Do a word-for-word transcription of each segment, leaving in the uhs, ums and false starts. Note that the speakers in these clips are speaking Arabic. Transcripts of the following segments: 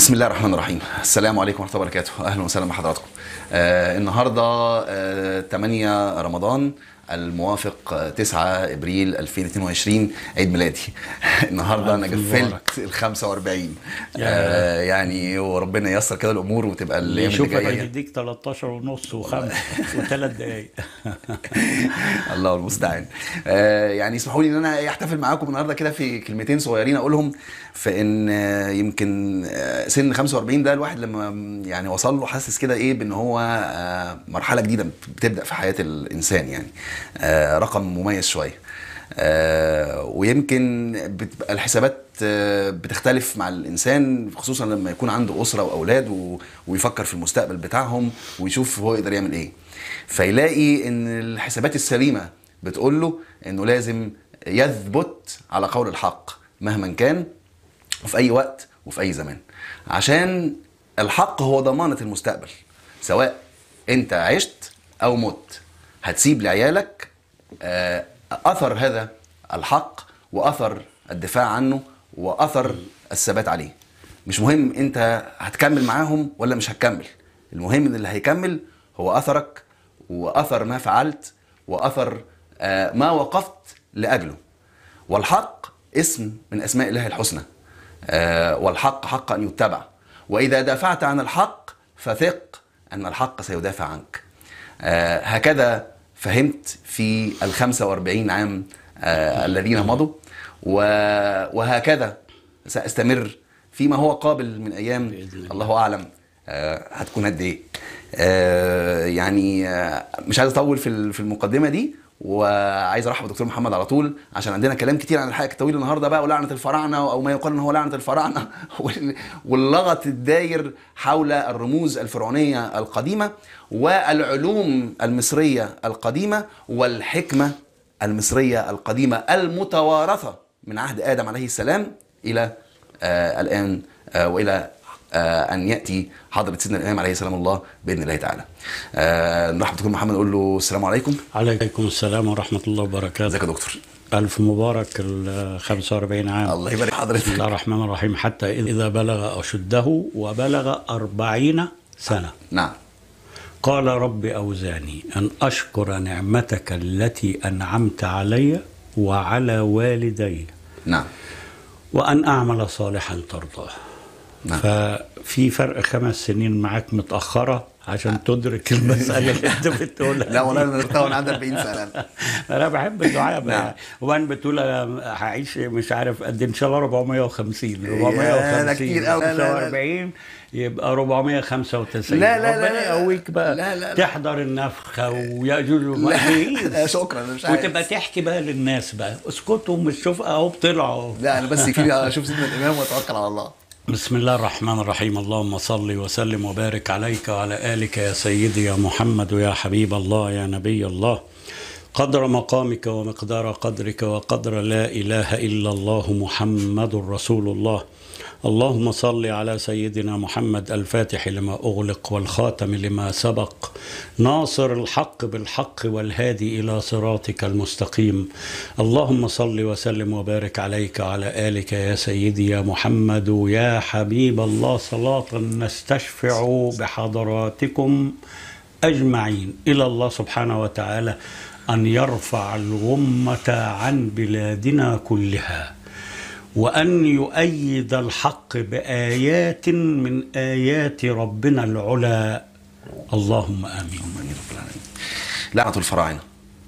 بسم الله الرحمن الرحيم. السلام عليكم ورحمة الله وبركاته. أهلا وسهلا بحضراتكم. آه النهاردة آه ثمانية رمضان الموافق تسعة ابريل ألفين واثنين وعشرين، عيد ميلادي. النهارده انا قفلت ال خمسة وأربعين. آه يعني وربنا ييسر كده الامور وتبقى الايام اللي جايه. شوف هيديك تلتاشر ونص وخمس وثلاث دقايق. الله المستعان. آه يعني اسمحوا لي ان انا احتفل معاكم النهارده كده في كلمتين صغيرين اقولهم، في ان آه يمكن آه سن خمسة وأربعين ده الواحد لما يعني وصل له حاسس كده ايه بان هو آه مرحله جديده بتبدا في حياه الانسان، يعني آه رقم مميز شويه. آه ويمكن بتبقى الحسابات آه بتختلف مع الانسان، خصوصا لما يكون عنده اسره واولاد ويفكر في المستقبل بتاعهم ويشوف هو يقدر يعمل ايه، فيلاقي ان الحسابات السليمه بتقول له انه لازم يثبت على قول الحق مهما كان وفي اي وقت وفي اي زمان، عشان الحق هو ضمانه المستقبل. سواء انت عشت او مت هتسيب لعيالك اثر هذا الحق واثر الدفاع عنه واثر الثبات عليه. مش مهم انت هتكمل معاهم ولا مش هتكمل، المهم ان اللي هيكمل هو اثرك واثر ما فعلت واثر ما وقفت لاجله. والحق اسم من اسماء الله الحسنى، والحق حق ان يتبع، واذا دافعت عن الحق فثق ان الحق سيدافع عنك. هكذا فهمت في الخمسة وأربعين عام آه الذين مضوا، وهكذا سأستمر فيما هو قابل من أيام الله أعلم آه هتكون قد إيه. آه يعني آه مش عايز أطول في في المقدمة دي، وعايز ارحب بالدكتور محمد على طول عشان عندنا كلام كتير عن الحلقه الطويله النهارده بقى، ولعنه الفراعنه او ما يقال ان هو لعنه الفراعنه واللغط الداير حول الرموز الفرعونيه القديمه والعلوم المصريه القديمه والحكمه المصريه القديمه المتوارثه من عهد ادم عليه السلام الى آه الان آه والى آه أن يأتي حضرة سيدنا الإمام عليه السلام الله بإذن الله تعالى. آه نرحب بدكتور محمد نقول له السلام عليكم. عليكم السلام ورحمة الله وبركاته. ازيك يا دكتور؟ ألف مبارك ال خمسة وأربعين عام. الله يبارك حضرتك. بسم الله الرحمن الرحيم. حتى إذا بلغ أشده وبلغ أربعين سنة. نعم. قال رب أوزعني أن أشكر نعمتك التي أنعمت علي وعلى والدي. نعم. وأن أعمل صالحا ترضاه. نعم. ففي فرق خمس سنين معاك متأخرة عشان تدرك المسألة اللي انت بتقولها. لا والله انا درتها وانا عندي أربعين سنة. انا بحب الدعاء بقى. وان بتقول انا هعيش مش عارف قد ان شاء الله أربعمية وخمسين أربعمية وخمسين ده كتير قوي. خمسة وأربعين يبقى أربعمية وخمسة وتسعين. لا لا لا ربنا يقويك بقى. لا لا لا. تحضر النفخة ويأجوج ومأجوج. شكرا. انا مش عارف. وتبقى تحكي بقى للناس بقى اسكتوا مش شوف اهو طلعوا. لا انا بس يكفيني اشوف سيدنا الامام واتوكل على الله. بسم الله الرحمن الرحيم. اللهم صل وسلم وبارك عليك وعلى آلك يا سيدي يا محمد ويا حبيب الله يا نبي الله. قدر مقامك ومقدار قدرك وقدر لا إله إلا الله محمد رسول الله. اللهم صل على سيدنا محمد الفاتح لما أغلق والخاتم لما سبق، ناصر الحق بالحق والهادي إلى صراطك المستقيم. اللهم صل وسلم وبارك عليك وعلى آلك يا سيدي يا محمد يا حبيب الله، صلاة نستشفع بحضراتكم أجمعين إلى الله سبحانه وتعالى أن يرفع الغمة عن بلادنا كلها، وأن يؤيد الحق بآيات من آيات ربنا العلا. اللهم آمين. آمين رب العالمين. لعنة الفراعنة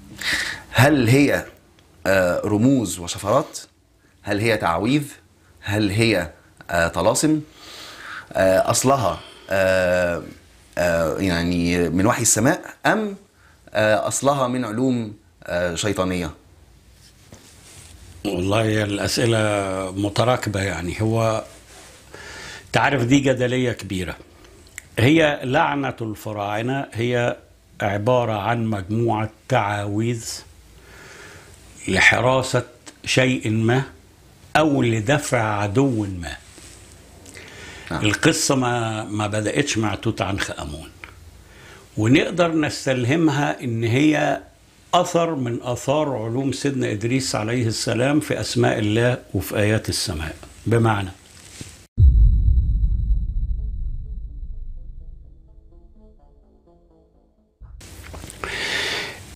هل هي رموز وشفرات؟ هل هي تعويذ؟ هل هي طلاسم؟ أصلها يعني من وحي السماء أم أصلها من علوم شيطانية؟ والله الأسئلة متراكبة. يعني هو تعرف دي جدلية كبيرة. هي لعنة الفراعنة هي عبارة عن مجموعة تعاويذ لحراسة شيء ما أو لدفع عدو ما. آه. القصة ما, ما بدأتش مع توت عنخ آمون، ونقدر نستلهمها إن هي أثر من أثار علوم سيدنا إدريس عليه السلام في أسماء الله وفي آيات السماء. بمعنى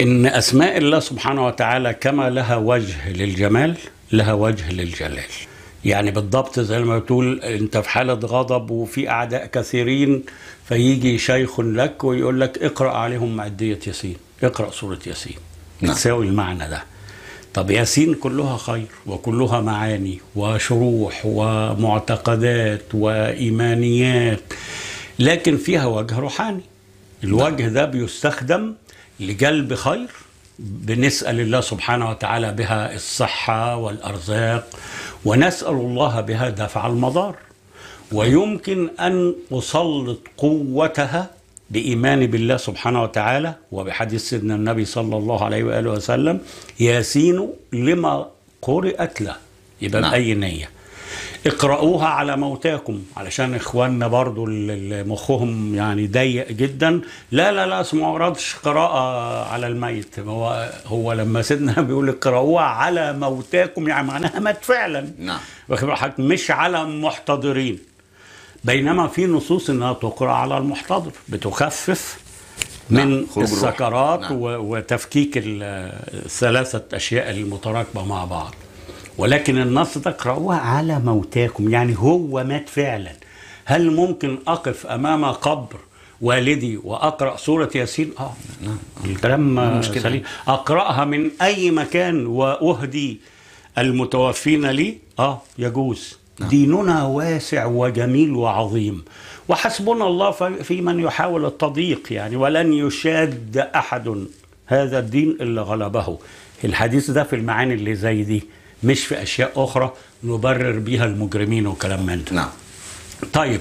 إن أسماء الله سبحانه وتعالى كما لها وجه للجمال لها وجه للجلال. يعني بالضبط زي ما بتقول أنت في حالة غضب وفي أعداء كثيرين، فيجي شيخ لك ويقول لك اقرأ عليهم معدية ياسين، اقرأ سورة ياسين، بتساوي المعنى ده. طب ياسين كلها خير وكلها معاني وشروح ومعتقدات وإيمانيات، لكن فيها وجه روحاني. الوجه ده بيستخدم لجلب خير، بنسأل الله سبحانه وتعالى بها الصحة والأرزاق، ونسأل الله بها دفع المضار. ويمكن أن أسلط قوتها بإيمان بالله سبحانه وتعالى وبحديث سيدنا النبي صلى الله عليه وآله وسلم: ياسين لما قرأت له. يبقى نعم. بأي نية اقرأوها على موتاكم، علشان إخواننا برضو اللي مخهم يعني ضيق جدا، لا لا لا ما وردش قراءة على الميت. هو هو لما سيدنا بيقول اقرأوها على موتاكم يعني معناها مات فعلا، نعم، مش على محتضرين. بينما في نصوص انها تقرأ على المحتضر بتخفف من نعم. السكرات نعم. وتفكيك الثلاثة أشياء المتراكبة مع بعض. ولكن النص ده اقرأوها على موتاكم، يعني هو مات فعلا. هل ممكن أقف أمام قبر والدي وأقرأ سورة ياسين؟ آه نعم. الكلام سليم. أقرأها من أي مكان وأهدي المتوفين لي؟ آه يجوز. نعم. ديننا واسع وجميل وعظيم، وحسبنا الله في من يحاول التضييق يعني، ولن يشاد أحد هذا الدين إلا غلبه. الحديث ده في المعاني اللي زي دي، مش في أشياء أخرى نبرر بيها المجرمين وكلام من ده. نعم. طيب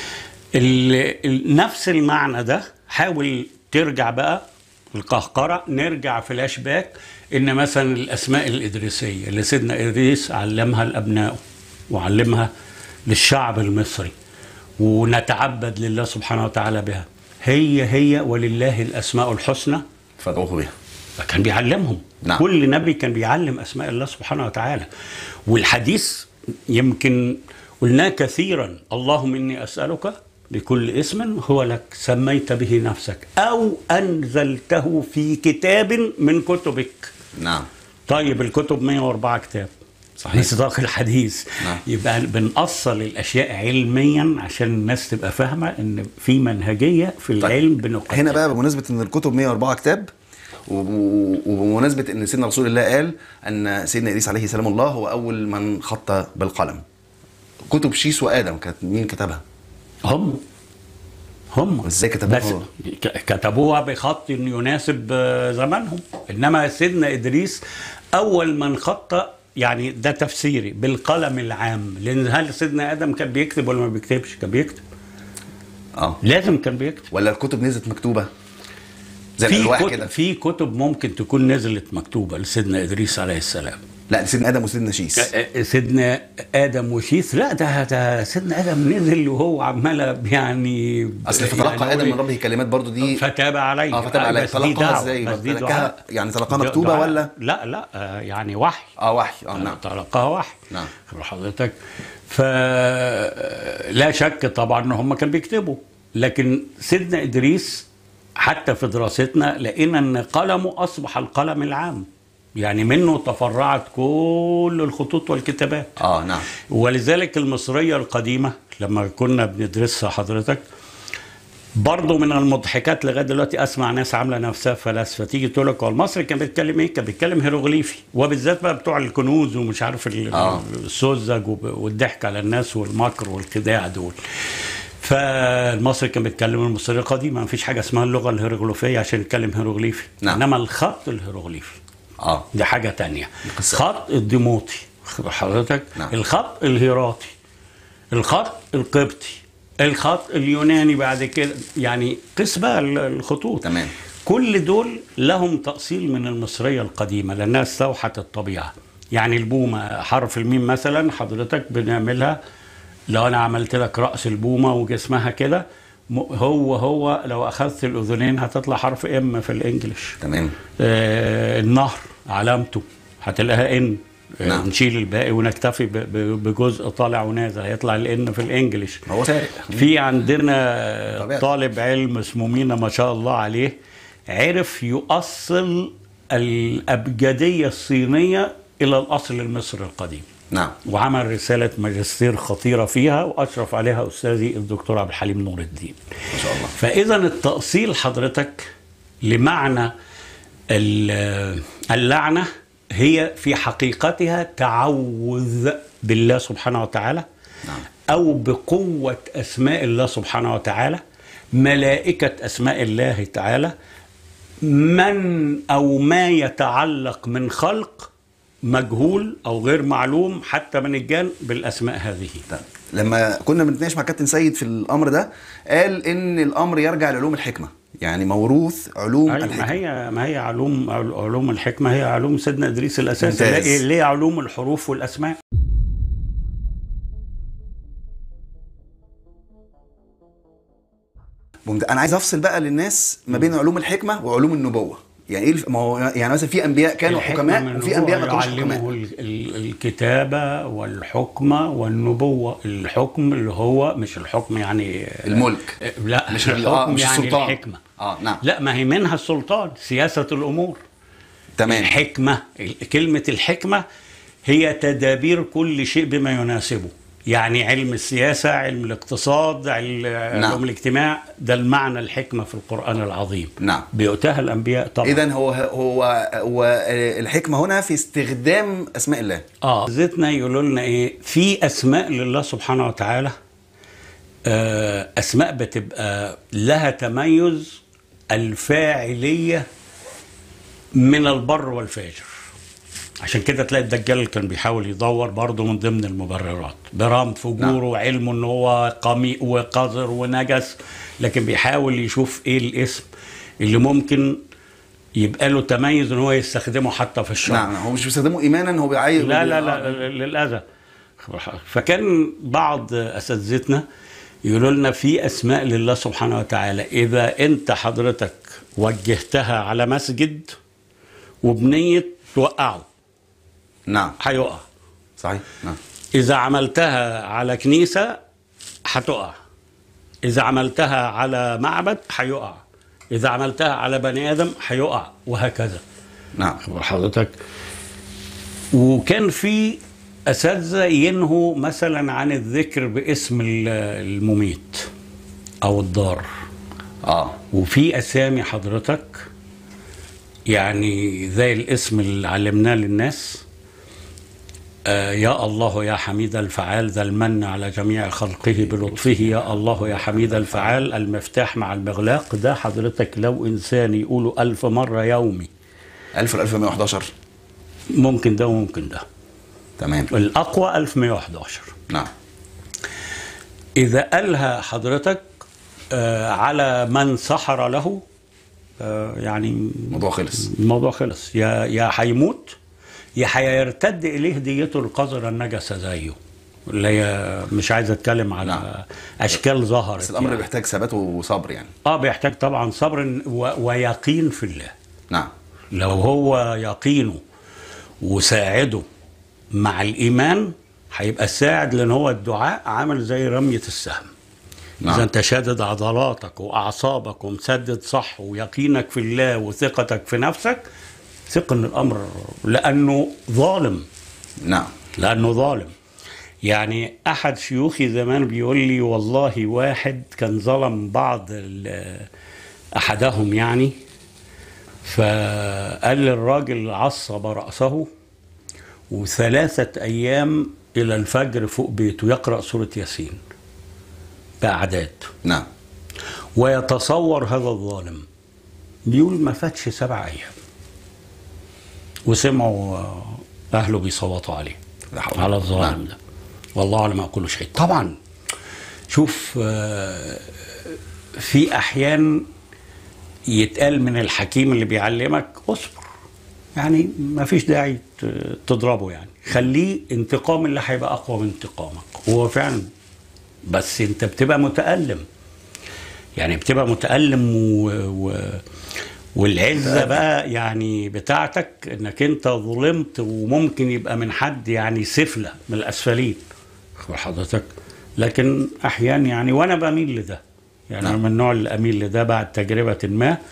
نفس المعنى ده حاول ترجع بقى القهقرة، نرجع فلاش باك، إن مثلا الأسماء الإدريسية اللي سيدنا إدريس علمها لأبنائه وعلمها للشعب المصري، ونتعبد لله سبحانه وتعالى بها، هي هي ولله الأسماء الحسنى فادعوه بها. كان بيعلمهم. نعم. كل نبي كان بيعلم أسماء الله سبحانه وتعالى. والحديث يمكن قلناه كثيرا: اللهم إني أسألك بكل اسم هو لك سميت به نفسك أو أنزلته في كتاب من كتبك. نعم. طيب الكتب مئة وأربعة كتاب، صحيح، مصداق الحديث. نعم. يبقى بنأصل الأشياء علميا عشان الناس تبقى فاهمة إن في منهجية في العلم. طيب. بنقدم هنا بقى بمناسبة إن الكتب مئة وأربعة كتاب، وبمناسبة ان سيدنا رسول الله قال ان سيدنا إدريس عليه سلام الله هو اول من خط بالقلم، كتب شيس وآدم كانت مين كتبها؟ هم هم ازاي كتبوها؟ بس كتبوها بخط يناسب زمانهم. انما سيدنا إدريس اول من خط، يعني ده تفسيري، بالقلم العام. لان هل سيدنا آدم كان بيكتب ولا ما بيكتبش؟ كان بيكتب. اه لازم كان بيكتب. ولا الكتب نزلت مكتوبه زي في الألواح كتب كده؟ في كتب ممكن تكون نزلت مكتوبة لسيدنا إدريس عليه السلام. لا سيدنا آدم وسيدنا شيس. سيدنا آدم وشيس لا، ده, ده سيدنا آدم نزل وهو عمال يعني اصل فتلقى يعني آدم من ربه كلمات برضو دي فتاب عليه. اه فتاب عليه. تلقاها ازاي؟ تلقاها يعني تلقاها مكتوبة ولا؟ لا لا يعني وحي. اه وحي. اه نعم. تلقاها وحي. نعم حضرتك. فلا شك طبعا ان هم كانوا بيكتبوا، لكن سيدنا إدريس حتى في دراستنا لقينا ان قلمه اصبح القلم العام، يعني منه تفرعت كل الخطوط والكتابات. اه نعم. ولذلك المصرية القديمة لما كنا بندرسها حضرتك برضه من المضحكات لغايه دلوقتي، اسمع ناس عامله نفسها فلاسفه تيجي تقول لك هو المصري كان بيتكلم ايه؟ كان بيتكلم هيروغليفي، وبالذات بقى بتوع الكنوز ومش عارف آه. السذج والضحك على الناس والمكر والخداع دول. فالمصري كان بيتكلم المصرية القديمة، ما فيش حاجة اسمها اللغة الهيروغليفية عشان يتكلم هيروغليفي. نعم. إنما الخط الهيروغليفي اه دي حاجة تانية. خط الديموطي حضرتك. نعم. الخط الهيراطي، الخط القبطي، الخط اليوناني بعد كده، يعني قسمة الخطوط. تمام. كل دول لهم تأصيل من المصرية القديمة لأنها استوحت الطبيعة. يعني البومة حرف الميم مثلا حضرتك بنعملها، لو أنا عملت لك رأس البومة وجسمها كده، هو هو لو أخذت الأذنين هتطلع حرف إم في الإنجليش. تمام. آه النهر علامته هتلاقيها إن. نعم. نشيل الباقي ونكتفي بجزء طالع ونازل هيطلع الإن في الإنجليش. هو سارق. في عندنا طبيعة. طالب علم اسمه مينا ما شاء الله عليه، عرف يؤصل الأبجدية الصينية إلى الأصل المصري القديم. نعم. وعمل رسالة ماجستير خطيرة فيها، وأشرف عليها أستاذي الدكتور عبد الحليم نور الدين. ما شاء الله. فإذا التأصيل حضرتك لمعنى اللعنة هي في حقيقتها تعوذ بالله سبحانه وتعالى. نعم. أو بقوة أسماء الله سبحانه وتعالى، ملائكة أسماء الله تعالى، من أو ما يتعلق من خلق مجهول أو غير معلوم حتى من الجان بالأسماء هذه. طيب. لما كنا بنتناقش مع كابتن سيد في الأمر ده قال إن الأمر يرجع لعلوم الحكمة، يعني موروث علوم أيوة. الحكمة. ما هي ما هي علوم علوم الحكمة هي علوم سيدنا إدريس الأساسي، ليه علوم الحروف والأسماء. انا عايز افصل بقى للناس ما بين علوم الحكمه وعلوم النبوه. يعني ايه الف... ما هو يعني مثلا في انبياء كانوا حكماء وفي انبياء ما كانوش حكماء. الكتابه والحكمه والنبوه. الحكم اللي هو مش الحكم يعني الملك، لا مش الحكم آه مش يعني السلطان. الحكمه. اه نعم. لا، ما هي منها السلطان، سياسه الامور. تمام. الحكمه، كلمه الحكمه هي تدابير كل شيء بما يناسبه، يعني علم السياسة، علم الاقتصاد، علم نعم. الاجتماع، ده المعنى الحكمة في القرآن العظيم. نعم. بيؤتاها الأنبياء طبعا. إذن هو هو هو الحكمة هنا في استخدام أسماء الله. آه زيتنا يقولوا لنا إيه في أسماء لله سبحانه وتعالى، آه أسماء بتبقى لها تميز الفاعلية من البر والفاجر. عشان كده تلاقي الدجال كان بيحاول يدور برضه من ضمن المبررات برغم فجوره وعلمه ان هو قميء وقذر ونجس، لكن بيحاول يشوف ايه الاسم اللي ممكن يبقى له تميز ان هو يستخدمه حتى في الشر. نعم. هو مش بيستخدمه ايمانا، هو بيعايز لا لا لا للاذى. فكان بعض اساتذتنا يقولوا لنا في اسماء لله سبحانه وتعالى اذا انت حضرتك وجهتها على مسجد وبنيه توقعه، نعم، هيقع. صحيح. نعم. إذا عملتها على كنيسة هتقع، إذا عملتها على معبد هيقع، إذا عملتها على بني آدم هيقع، وهكذا. نعم. حضرتك وكان في أساتذة ينهوا مثلا عن الذكر باسم المميت أو الضار. آه وفي أسامي حضرتك يعني زي الاسم اللي علمناه للناس، آه يا الله يا حميد الفعال ذا المن على جميع خلقه بلطفه، يا الله يا حميد الفعال المفتاح مع المغلاق. ده حضرتك لو إنسان يقوله ألف مرة يومي. ألف ألف ومائة وأحد عشر ممكن ده وممكن ده. تمام. الأقوى ألف ومائة وأحد عشر. نعم. إذا قالها حضرتك آه على من سحر له، آه يعني الموضوع خلص. الموضوع خلص. يا يا هيموت يا هيرتد إليه ديته القذرة النجسة زيه، اللي هي مش عايز اتكلم على نعم. اشكال ظهرت. بس الامر يعني. بيحتاج ثبات وصبر يعني. اه بيحتاج طبعا صبر و... ويقين في الله. نعم. لو هو يقينه وساعده مع الايمان هيبقى الساعد، لان هو الدعاء عامل زي رمية السهم. نعم. اذا انت شادد عضلاتك واعصابك ومسدد صح ويقينك في الله وثقتك في نفسك، ثق ان الامر لانه ظالم. نعم. لانه ظالم. يعني احد شيوخي زمان بيقول لي والله واحد كان ظلم بعض احدهم يعني، فقال للراجل عصب رأسه وثلاثة ايام الى الفجر فوق بيته يقرأ سورة ياسين بأعداد. نعم. ويتصور هذا الظالم بيقول ما فاتش سبع ايام وسمعوا اهله بيصوتوا عليه على الظالم. نعم. ده والله على ما اقول شيء. طبعا شوف في احيان يتقال من الحكيم اللي بيعلمك اصبر، يعني ما فيش داعي تضربه، يعني خليه انتقام اللي هيبقى اقوى من انتقامك. وهو فعلا بس انت بتبقى متألم، يعني بتبقى متألم و... و... والعزة بقى يعني بتاعتك انك انت ظلمت وممكن يبقى من حد يعني سفلة من الاسفلين حضرتك. لكن احيانا يعني وانا بميل لده، يعني انا من النوع اللي اميل لده بعد تجربة ما،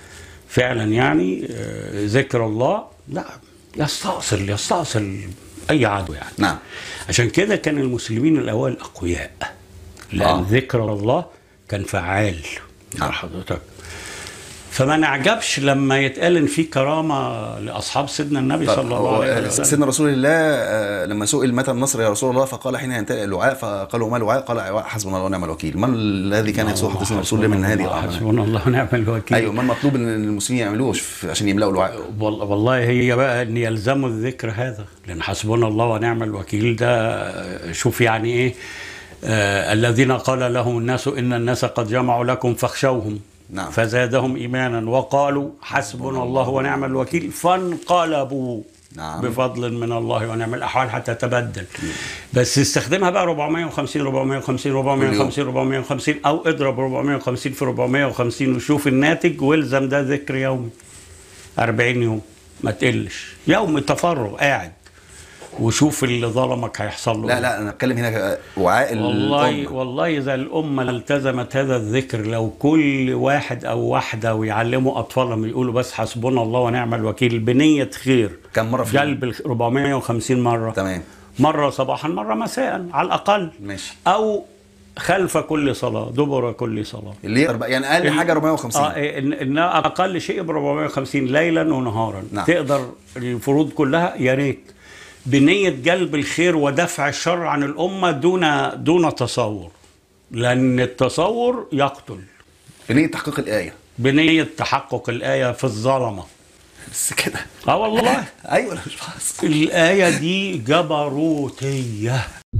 فعلا يعني ذكر الله لا يستأصل يستأصل أي عدو يعني. نعم. عشان كده كان المسلمين الأول أقوياء، لأن آه. ذكر الله كان فعال. نعم. حضرتك فما نعجبش لما يتقال ان في كرامه لاصحاب سيدنا النبي صلى الله عليه وسلم. سيدنا رسول الله لما سئل متى النصر يا رسول الله فقال حين ينتهي اللعاء، فقالوا ما الوعاء؟ قال حسبنا الله ونعم الوكيل. ما الذي كان يسوق سيدنا رسول الله من هذه؟ حسبنا الله ونعم الوكيل. ايوه، ما المطلوب ان المسلمين يعملوه عشان يملأوا الوعاء؟ والله هي بقى ان يلزموا الذكر هذا، لان حسبنا الله ونعم الوكيل ده شوف يعني ايه. آه الذين قال لهم الناس ان الناس قد جمعوا لكم فاخشوهم. نعم. فزادهم إيمانا وقالوا حسبنا الله ونعم الوكيل فانقلبوا. نعم. بفضل من الله ونعم الأحوال حتى تبدل. مم. بس استخدمها بقى أربعمائة وخمسين أربعمائة وخمسين أربعمائة وخمسين أربعمائة وخمسين أو اضرب أربعمائة وخمسين في أربعمائة وخمسين وشوف الناتج، والزم ده ذكر يومي أربعين يوم ما تقلش، يوم تفرغ قاعد وشوف اللي ظلمك هيحصل له. لا لا انا اتكلم هنا وعاء والله الأمة. والله اذا الامه التزمت هذا الذكر، لو كل واحد او واحده ويعلموا اطفالهم يقولوا بس حسبنا الله ونعم الوكيل بنيه خير كم مره في جلب أربعمائة وخمسين مره. تمام. مره صباحا مره مساء على الاقل. ماشي. او خلف كل صلاه دبر كل صلاه اللي يعني اقل حاجه أربعمائة وخمسين. اه ان, إن اقل شيء ب أربعمائة وخمسين ليلا ونهارا. نعم. تقدر الفروض كلها يا ريت بنية جلب الخير ودفع الشر عن الأمة دون دون تصور، لأن التصور يقتل. بنية تحقيق الآية. بنية تحقق الآية في الظلمة. بس كده. اه والله. أيوة أنا مش بحس. الآية دي جبروتية.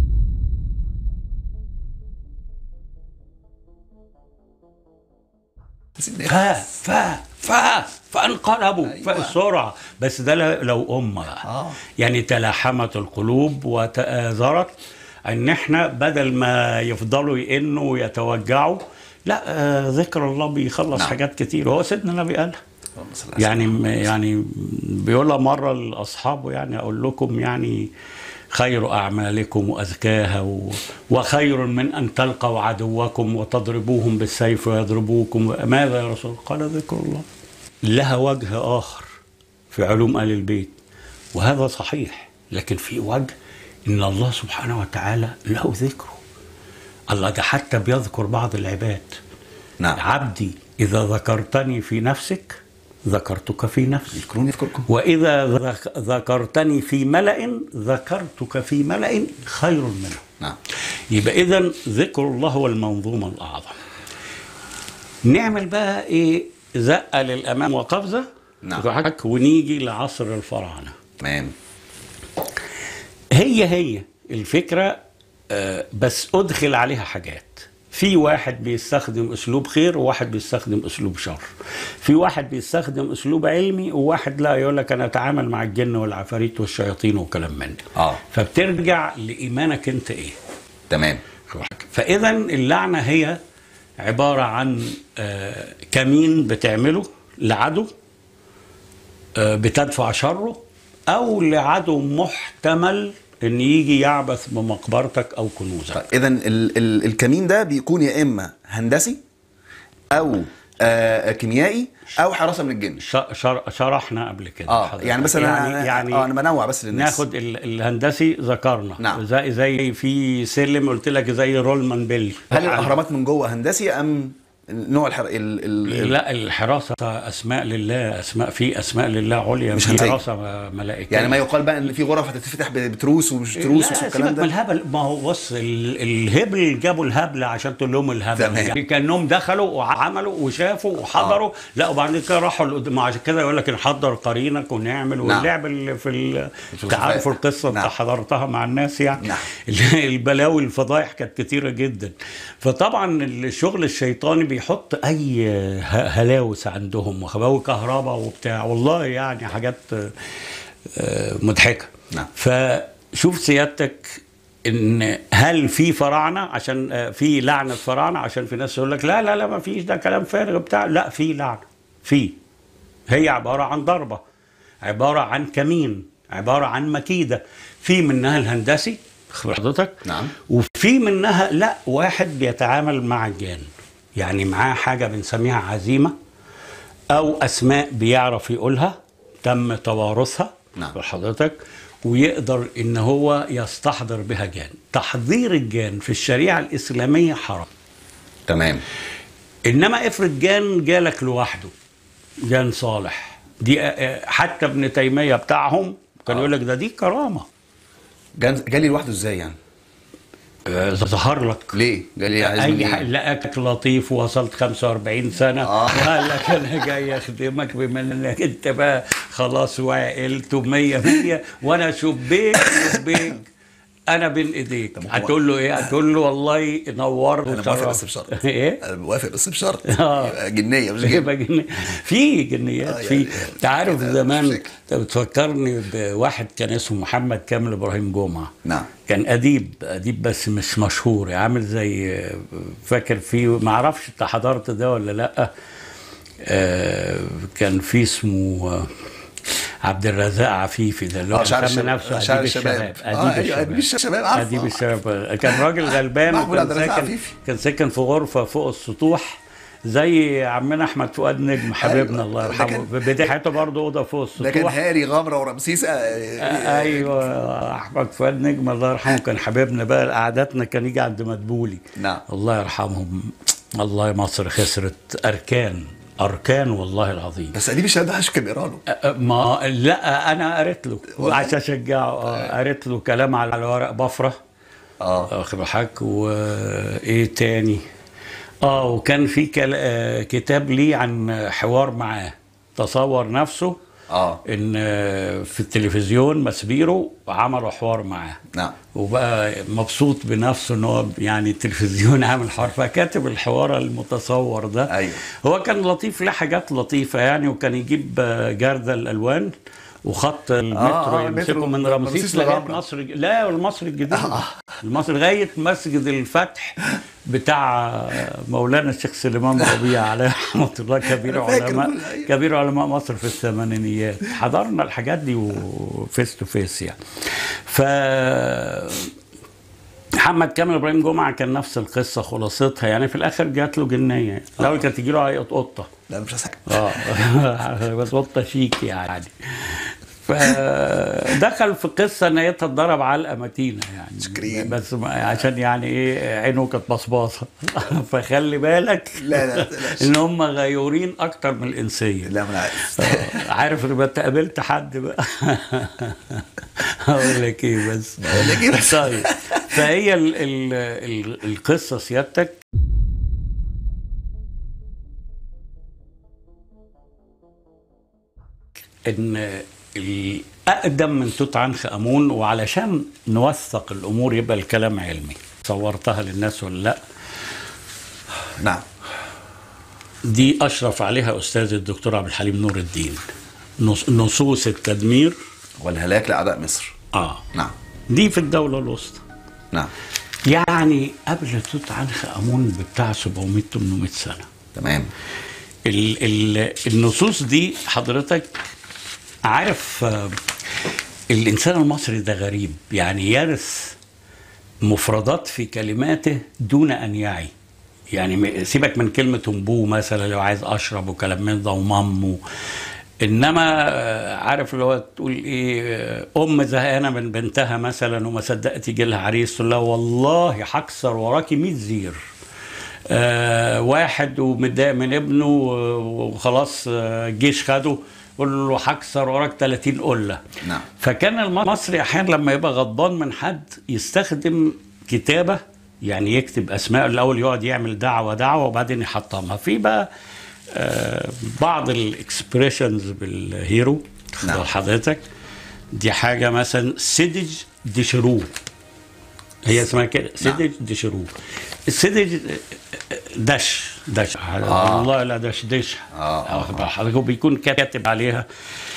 فا فا فا فانقلبوا. أيوة. فالسرعة بس ده لو أمة آه. يعني تلاحمت القلوب وتآزرت، ان احنا بدل ما يفضلوا يئنوا ويتوجعوا لا آه ذكر الله بيخلص. نعم. حاجات كتير. هو سيدنا النبي قالها يعني يعني بيقولها مرة لأصحابه، يعني أقول لكم يعني خير أعمالكم وأزكاها و... وخير من أن تلقوا عدوكم وتضربوهم بالسيف ويضربوكم. ماذا يا رسول الله؟ قال ذكر الله. لها وجه آخر في علوم آل البيت وهذا صحيح، لكن في وجه إن الله سبحانه وتعالى له ذكره. الله ده حتى بيذكر بعض العباد. نعم. عبدي إذا ذكرتني في نفسك ذكرتك في نفسي اذكروني اذكركم، وإذا ذكرتني في ملأ ذكرتك في ملأ خير منه. نعم. يبقى إذن ذكر الله هو المنظومة الأعظم. نعمل بقى إيه؟ زقة للأمام وقفزة. نعم. ونيجي لعصر الفراعنة. تمام. هي هي الفكرة آه بس أدخل عليها حاجات. في واحد بيستخدم أسلوب خير وواحد بيستخدم أسلوب شر. في واحد بيستخدم أسلوب علمي وواحد لا يقول لك أنا أتعامل مع الجن والعفاريت والشياطين وكلام من ده. آه. فبترجع لإيمانك أنت إيه. تمام. فإذا اللعنة هي عبارة عن آه كمين بتعمله لعدو آه بتدفع شره، أو لعدو محتمل ان يجي يعبث بمقبرتك او كنوزك. اذا ال ال الكمين ده بيكون يا اما هندسي او آه كيميائي او حراسه من الجن. شر شرحنا قبل كده. اه يعني مثلا يعني, أنا يعني اه انا بنوع بس للناس. ناخد الهندسي ذكرنا. نعم. زي زي في سلم قلت لك زي رولمان بيل. هل الاهرامات من جوه هندسي ام نوع الحر... ال... ال... لا الحراسه اسماء لله، اسماء في اسماء لله عليا، مش في حراسه ملائكيه. يعني ما يقال بقى ان في غرف هتتفتح بتروس ومش تروس والكلام ده. لا الهبل، ما هو بص الهبل جابوا الهبل عشان تقول لهم الهبل. يعني كانهم دخلوا وعملوا وشافوا وحضروا. آه. لا وبعد كده راحوا لقدام، عشان كده يقول لك نحضر قرينك ونعمل. نعم. واللعب اللي في تعرفوا القصه. نعم. انت حضرتها مع الناس يعني. نعم. البلاوي الفضايح كانت كتيره جدا. فطبعا الشغل الشيطاني بيحط اي هلاوس عندهم وخباوي كهرباء وبتاع، والله يعني حاجات مضحكه. نعم. فشوف سيادتك ان هل في فراعنه عشان في لعنه فراعنه، عشان في ناس يقول لك لا لا لا ما فيش، ده كلام فارغ بتاع. لا في لعنه، في هي عباره عن ضربه، عباره عن كمين، عباره عن مكيده. في منها الهندسي حضرتك. نعم. وفي منها لا واحد بيتعامل مع الجان، يعني معاه حاجة بنسميها عزيمة او اسماء بيعرف يقولها تم توارثها. نعم. حضرتك، ويقدر ان هو يستحضر بها جان. تحضير الجان في الشريعه الاسلاميه حرام. تمام. انما افرض جان جالك لوحده، جان صالح، دي حتى ابن تيميه بتاعهم كان آه. يقول لك ده دي كرامه. جان جالي لوحده ازاي يعني؟ آه، ظهر لك ليه؟ جالي عايز اي مني حاجه، إيه؟ لقاك لطيف ووصلت خمسة وأربعين سنه آه. وقال لك انا جاي اخدمك بما انك انت بقى خلاص وعقلت ومية مية وانا شبيك شبيك انا بين ايديك. هتقول له ايه؟ هتقول له والله نورت. انا موافق بس بشرط. ايه؟ انا موافق بس بشرط آه. يبقى جنيه مش يبقى جنيه. جنيه. في جنيات. آه، في يعني انت عارف كده زمان مش فاكر. انت بتفكرني بواحد كان اسمه محمد كامل ابراهيم جمعه. نعم. كان اديب اديب بس مش مشهور، عامل زي، فاكر فيه، ما اعرفش انت حضرت ده ولا لا. آه كان في اسمه آه، عبد الرزاق عفيفي، ده اللي هو آه، شعر مسمي الشباب. نفسه شعر اديب الشباب. الشباب. آه، أيوة، أديب الشباب، عارفه. اديب الشباب. كان راجل غلبان محمود عبد وكان الرزاق ساكن عفيفي. كان ساكن في غرفه فوق السطوح زي عمنا احمد فؤاد نجم حبيبنا. أيوة. الله ده يرحمه. كان- بدايته برضه اوضه فوق السطوح. ده كان هاري غمره ورمسيس. آه، آه، ايوه، احمد فؤاد نجم الله يرحمه كان حبيبنا. بقى قعداتنا كان يجي عند مدبولي. نعم. الله يرحمهم. الله، مصر خسرت اركان اركان والله العظيم. بس اديب الشباب ده كان بيقرا له. أه، ما لا، انا قريت له والله؟ عشان اشجعه. اه قريت له كلام على ورق بفره. اه واخد بالك. وايه تاني؟ اه وكان في كل... آه كتاب ليه عن حوار معاه. تصور نفسه اه ان آه، في التلفزيون مسبيرو عملوا حوار معاه. نعم. وبقى مبسوط بنفسه ان هو يعني التلفزيون عامل حوار، فكاتب الحوار المتصور ده. أيوه. هو كان لطيف، له حاجات لطيفه يعني. وكان يجيب آه، جردل الالوان وخط المترو آه، يمسكه المترو من من رمسيس رمسيس لغايه لغمرة. مصر. لا، المصري الجديد. آه. المصري لغايه مسجد الفتح بتاع مولانا الشيخ سليمان ربيع عليه رحمه الله. كبير أنا فاكر علماء كل- أيوه. كبير علماء مصر في الثمانينيات. حضرنا الحاجات دي وفيس تو فيس يعني. ف محمد كامل ابراهيم جمعه كان نفس القصه خلاصتها يعني. في الاخر جات له جنيه. الاول كانت تجي له عيط قطه. لا مش هسكت. اه بس قطه شيك يعني. فدخل في قصه ان هي تتضرب علقه متينه يعني. سكرين. بس ما- عشان يعني ايه، عينه كانت بصباصه. فخلي بالك لا لا تقلقش. ان هم غيورين اكتر من الانسيه. لا ما انا عارف. آه، عارف لما انت قابلت حد بقى. هقول لك ايه بس. بقول لك إيه بس. طيب، فهي ال ال ال القصه سيادتك ان الاقدم من توت عنخ امون. وعلشان نوثق الامور يبقى الكلام علمي. صورتها للناس ولا لا؟ نعم. دي اشرف عليها استاذ الدكتور عبد الحليم نور الدين. نص- نصوص التدمير. والهلاك لاعداء مصر. اه نعم. دي في الدوله الوسطى. نعم. يعني قبل توت عنخ امون بتاع سبعمية ثمانمية سنه. تمام. ال ال النصوص دي حضرتك عارف. آه، الانسان المصري ده غريب يعني. يرث مفردات في كلماته دون ان يعي يعني. م- سيبك من كلمه انبو مثلا لو عايز اشرب وكلام من ده ومام و- انما آه، عارف اللي هو تقول ايه، آه، ام زهقانه من بنتها مثلا وما صدقت يجي لها عريس، تقول لها والله هكسر وراكي مية زير. آه واحد ومتضايق من ابنه وخلاص آه، الجيش خده، قول له هكسر وراك ثلاثين قله. نعم. فكان المصري احيانا لما يبقى غضبان من حد يستخدم كتابه يعني. يكتب اسماء الاول، يقعد يعمل دعوه دعوه وبعدين يحطمها في بقى آه بعض الاكسبريشنز بالهيرو. نعم. حضرتك دي حاجه مثلا سيدج ديشرو، هي اسمها كده سيدج ديشرو. السيدج دش دش آه. والله لا دش دش. آه. واخد بال حضرتك. وبيكون كاتب عليها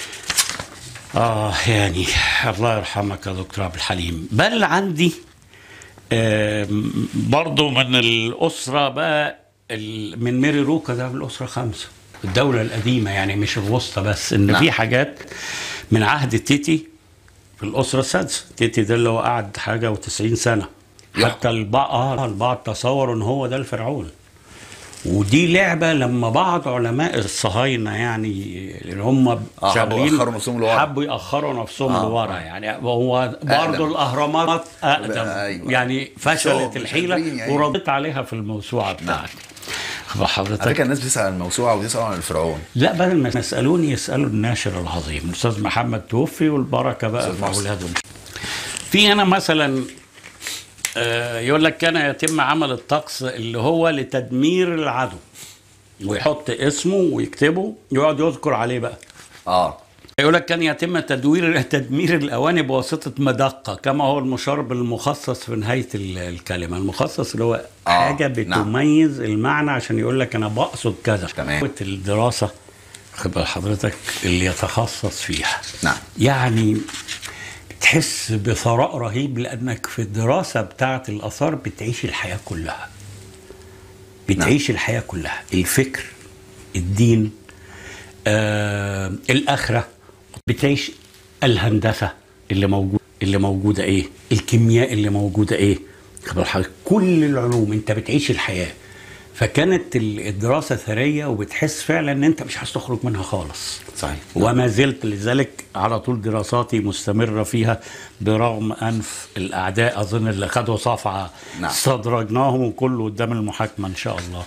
اه يعني. الله يرحمك يا دكتور عبد الحليم. بل عندي آه برضو من الاسره بقى ال- من ميري روكا، ده من الاسره خمسه، الدوله القديمه يعني مش الوسطى بس. ان نعم. في حاجات من عهد تيتي في الاسره السادسه. تيتي ده اللي هو قعد حاجه وتسعين سنه. يا. حتى البعض اه البعض تصور ان هو ده الفرعون. ودي لعبه لما بعض علماء الصهاينه يعني اللي هم آه شغالين حبوا يأخروا نفسهم لورا، حبوا يأخروا نفسهم آه لورا يعني. هو برضه الاهرامات اقدم، أيوة. يعني فشلت الحيله يعني. وردت عليها في الموسوعه بتاعتي. حضرتك على فكره الناس بتسال عن الموسوعه وبتسال عن الفرعون. لا بدل ما يسالوني يسالوا الناشر العظيم الاستاذ محمد توفي، والبركه بقى في اولاده. في هنا مثلا يقول لك كان يتم عمل الطقس اللي هو لتدمير العدو، ويحط اسمه ويكتبه يقعد يذكر عليه بقى. اه يقول لك كان يتم تدوير تدمير الاواني بواسطه مدقه، كما هو المشار بالمخصص في نهايه الكلمه. المخصص اللي هو آه. حاجه بتميز نعم. المعنى عشان يقول لك انا بقصد كذا. تمام. الدراسه خبر حضرتك اللي يتخصص فيها نعم يعني تحس بثراء رهيب، لانك في الدراسه بتاعه الاثار بتعيش الحياه كلها، بتعيش نعم. الحياه كلها، الفكر، الدين، آه، الاخره، بتعيش الهندسه اللي موجود اللي موجوده ايه، الكيمياء اللي موجوده ايه، كل العلوم انت بتعيش الحياه. فكانت الدراسه ثريه وبتحس فعلا ان انت مش عايز تخرج منها خالص. صحيح. وما زلت لذلك على طول دراساتي مستمره فيها برغم انف الاعداء. اظن اللي خدوا صفعه نعم. استدرجناهم وكله قدام المحاكمه ان شاء الله.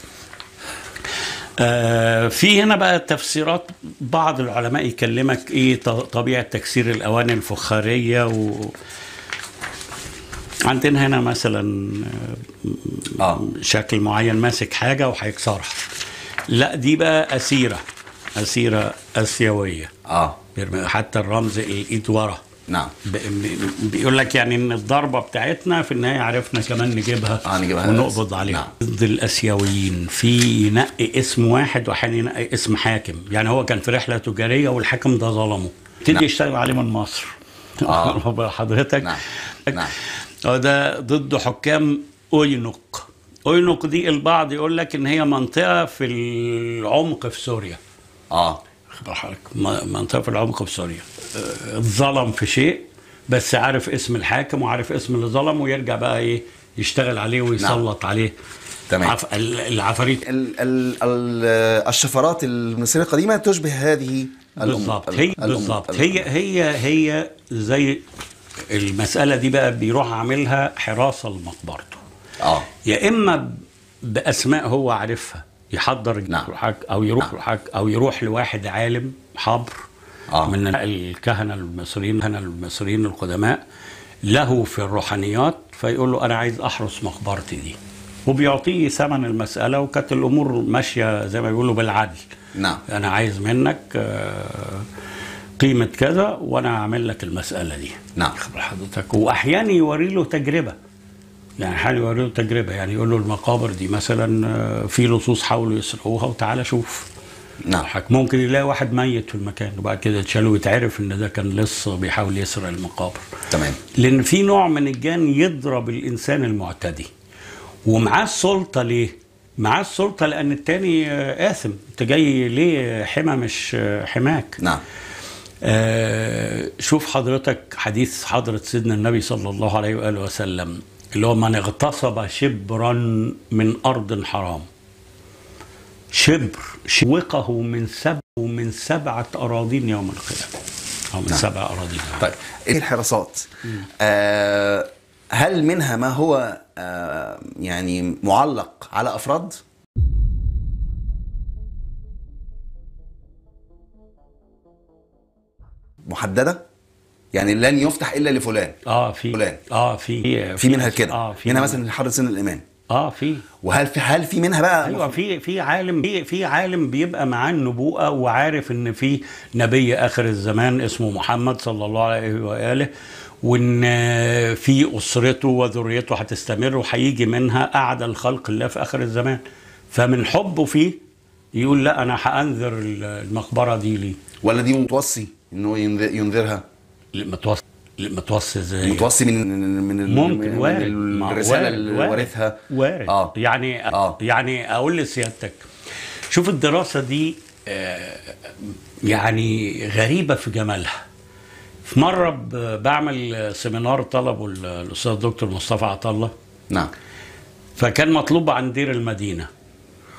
آه في هنا بقى تفسيرات بعض العلماء يكلمك ايه طبيعه تكسير الاواني الفخاريه. و عندنا هنا مثلا آه. شكل معين ماسك حاجه وهيكسرها. لا دي بقى اسيره اسيره اسيويه. اه حتى الرمز الايد ورا. نعم. بيقول لك يعني ان الضربه بتاعتنا في النهايه عرفنا كمان نجيبها, آه نجيبها ونقبض عليها. نعم. ضد الاسيويين في ينقي اسم واحد وحين ينقي اسم حاكم. يعني هو كان في رحله تجاريه والحاكم ده ظلمه، ابتدي نعم. يشتغل عليه من مصر. اه حضرتك. نعم نعم. ده ضد حكام اوينوق. اوينوق دي البعض يقول لك ان هي منطقه في العمق في سوريا. اه منطقه في العمق في سوريا. اتظلم في شيء بس عارف اسم الحاكم وعارف اسم اللي ظلم، ويرجع بقى ايه يشتغل عليه ويسلط نعم. عليه. تمام. عف... العفاريت ال... ال... ال... الشفرات المصريه القديمه تشبه هذه بالظبط. هي بالظبط هي هي هي زي المساله دي بقى بيروح عاملها حراسه لمقبرته. اه يا اما باسماء هو عارفها يحضر نعم. او يروح نعم. او يروح لواحد عالم حبر آه. من الكهنه المصريين الكهنه المصريين القدماء له في الروحانيات، فيقول له انا عايز احرس مقبرتي دي، وبيعطيه ثمن المساله. وكانت الامور ماشيه زي ما بيقولوا بالعدل. نعم. انا عايز منك قيمه كذا وانا هعمل لك المساله دي. نعم. خبر حضرتك. واحيانا يوري له تجربه، يعني حال يوري له تجربه، يعني يقول له المقابر دي مثلا في لصوص حاولوا يسرقوها وتعالى شوف. نعم. ممكن يلاقي واحد ميت في المكان وبعد كده يتشال ويتعرف ان ده كان لص بيحاول يسرق المقابر. تمام. لان في نوع من الجان يضرب الانسان المعتدي ومعاه السلطه. ليه؟ معاه السلطه لان التاني آثم. انت جاي ليه حمى مش حماك؟ نعم. آه شوف حضرتك حديث حضرة سيدنا النبي صلى الله عليه وآله وسلم اللي هو من اغتصب شبرا من أرض حرام، شبر شوقه من سبع من سبعة أراضين يوم القيامة، أو من نعم. سبع أراضين. طيب إيه الحراسات؟ آه هل منها ما هو آه يعني معلق على أفراد؟ محددة؟ يعني لن يفتح إلا لفلان. اه في فلان. اه في في منها كده. اه في هنا مثلا حضرة سن الإمام. اه في. وهل في هل في منها بقى؟ ايوه في في عالم في, في عالم بيبقى معاه النبوءه وعارف ان في نبي اخر الزمان اسمه محمد صلى الله عليه واله، وان في اسرته وذريته هتستمر وهيجي منها اعدل خلق الله في اخر الزمان. فمن حبه فيه يقول لا انا هانذر المقبره دي ليه. ولا دي متوصي انه ينذرها؟ متوصي متوصي ازاي؟ متوصي من من ممكن وارد من الرساله اللي وارثها. وارد آه. يعني آه. يعني اقول لسيادتك شوف الدراسه دي آه يعني غريبه في جمالها. في مره بعمل سيمينار طلبه الاستاذ الدكتور مصطفى عطله. نعم. فكان مطلوب عن دير المدينه،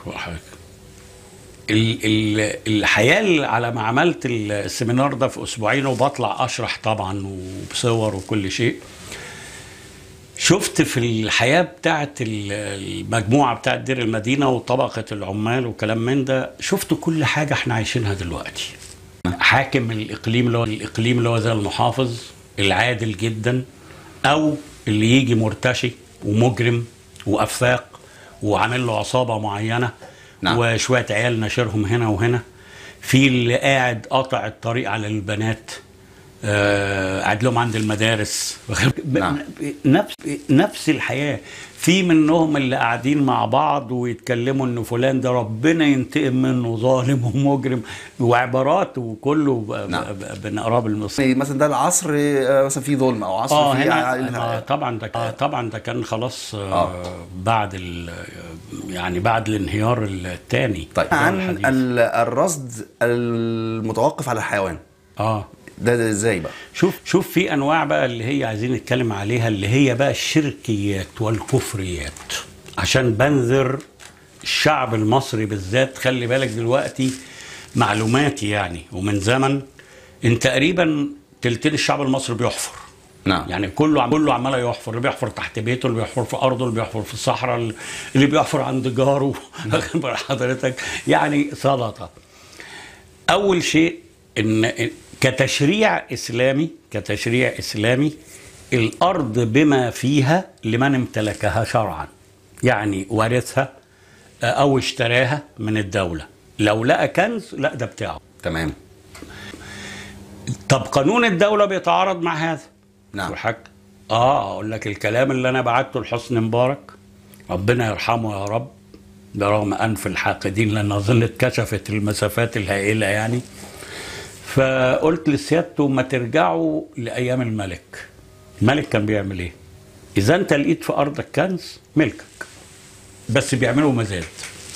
ال ال الحياه على ما عملت السيمينار ده في اسبوعين، وبطلع اشرح طبعا وبصور وكل شيء، شفت في الحياه بتاعت المجموعه بتاعت دير المدينه وطبقه العمال وكلام من ده، شفت كل حاجه احنا عايشينها دلوقتي. حاكم الاقليم اللي هو الاقليم اللي هو زي المحافظ العادل جدا، او اللي يجي مرتشي ومجرم وافاق وعامل له عصابه معينه، نعم. وشويه عيال ناشرهم هنا وهنا، في اللي قاعد قاطع الطريق على البنات، آه قاعد لهم عند المدارس، نعم. نفس نفس الحياه. في منهم اللي قاعدين مع بعض ويتكلموا ان فلان ده ربنا ينتقم منه ظالم ومجرم، وعبارات وكله نعم. بنقراه بالمصري. مثلا ده العصر مثلا في ظلم او عصر آه في هنا طبعا ده آه طبعا ده كان خلاص آه بعد يعني بعد الانهيار الثاني. طيب عن الرصد المتوقف على الحيوان اه ده, ده ازاي بقى؟ شوف شوف في انواع بقى اللي هي عايزين نتكلم عليها، اللي هي بقى الشركيات والكفريات، عشان بنذر الشعب المصري بالذات. خلي بالك دلوقتي معلوماتي يعني ومن زمن ان تقريبا تلتين الشعب المصري بيحفر. نعم. يعني كله كله عمال يحفر، اللي بيحفر تحت بيته، اللي بيحفر في ارضه، اللي بيحفر في الصحراء، اللي بيحفر عند جاره. حضرتك يعني سلطه. اول شيء ان كتشريع إسلامي كتشريع إسلامي الأرض بما فيها لمن امتلكها شرعا، يعني وارثها أو اشتراها من الدولة، لو لقى كنز لا ده بتاعه. تمام. طب قانون الدولة بيتعارض مع هذا. نعم. وحك آه أقول لك الكلام اللي أنا بعته لحسني مبارك، ربنا يرحمه يا رب، برغم أنف الحاقدين، لأن أظن اتكشفت المسافات الهائلة يعني. فقلت لسيادته ما ترجعوا لأيام الملك. الملك كان بيعمل ايه؟ إذا أنت لقيت في أرضك كنز ملكك، بس بيعملوا مزاد.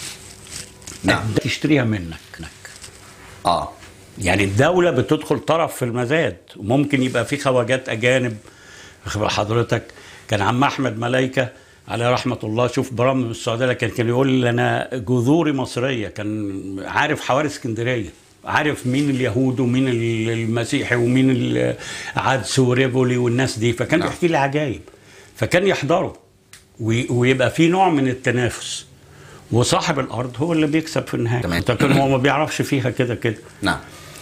نعم. تشتريها منك. آه يعني الدولة بتدخل طرف في المزاد، وممكن يبقى في خواجات أجانب. حضرتك كان عم أحمد ملايكة على رحمة الله، شوف برامج من السعودية، لكن كان يقول لي أنا جذوري مصرية، كان عارف حواري اسكندرية، عارف مين اليهود ومين المسيحي ومين عدس وريفولي والناس دي، فكان نعم. يحكي لي عجايب، فكان يحضره ويبقى في نوع من التنافس، وصاحب الارض هو اللي بيكسب في النهايه. لكن هو ما بيعرفش فيها كده كده. نعم.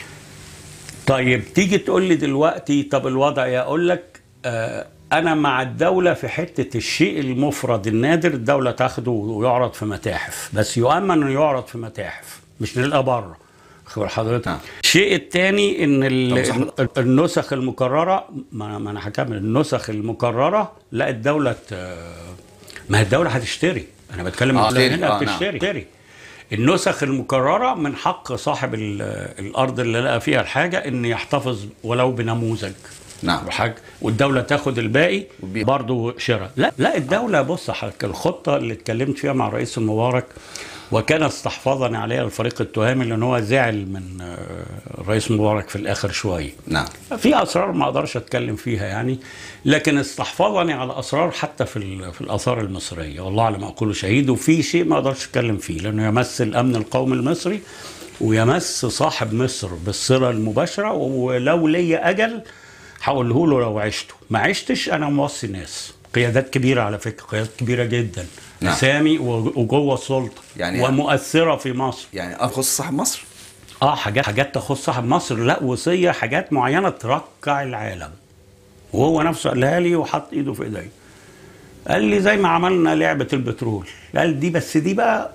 طيب تيجي تقول لي دلوقتي طب الوضع ايه؟ اقول لك آه انا مع الدوله في حته الشيء المفرد النادر، الدوله تاخده ويعرض في متاحف، بس يؤمن انه يعرض في متاحف مش نلقى بره. خبر حضرتك. نعم. الشيء الثاني ان النسخ المكرره، ما انا هكمل، النسخ المكرره لا الدوله، ما هي الدوله هتشتري، انا بتكلم آه هنا آه بتشتري. نعم. النسخ المكرره من حق صاحب الارض اللي لقى فيها الحاجه ان يحتفظ ولو بنموذج. نعم. وحاجة، والدوله تاخد الباقي برضه شراء. لا لا الدوله بص حضرتك، الخطه اللي اتكلمت فيها مع الرئيس المبارك وكان استحفظني عليها الفريق التهامي، لان هو زعل من الرئيس مبارك في الاخر شويه. نعم. في اسرار ما اقدرش اتكلم فيها يعني، لكن استحفظني على اسرار حتى في في الاثار المصريه، والله على ما اقول شهيد. وفي شيء ما اقدرش اتكلم فيه لانه يمس الامن القومي المصري ويمس صاحب مصر بالصله المباشره، ولو لي اجل هقوله له لو عشته، ما عشتش انا موصي ناس قيادات كبيره، على فكره قيادات كبيره جدا. نعم. اسامي وجوه السلطه يعني ومؤثره في مصر. يعني تخص صاحب مصر؟ اه حاجات حاجات تخص صاحب مصر، لا وصيه، حاجات معينه تركع العالم. وهو نفسه قالها لي وحط ايده في ايدي، قال لي زي ما عملنا لعبه البترول، قال دي بس دي بقى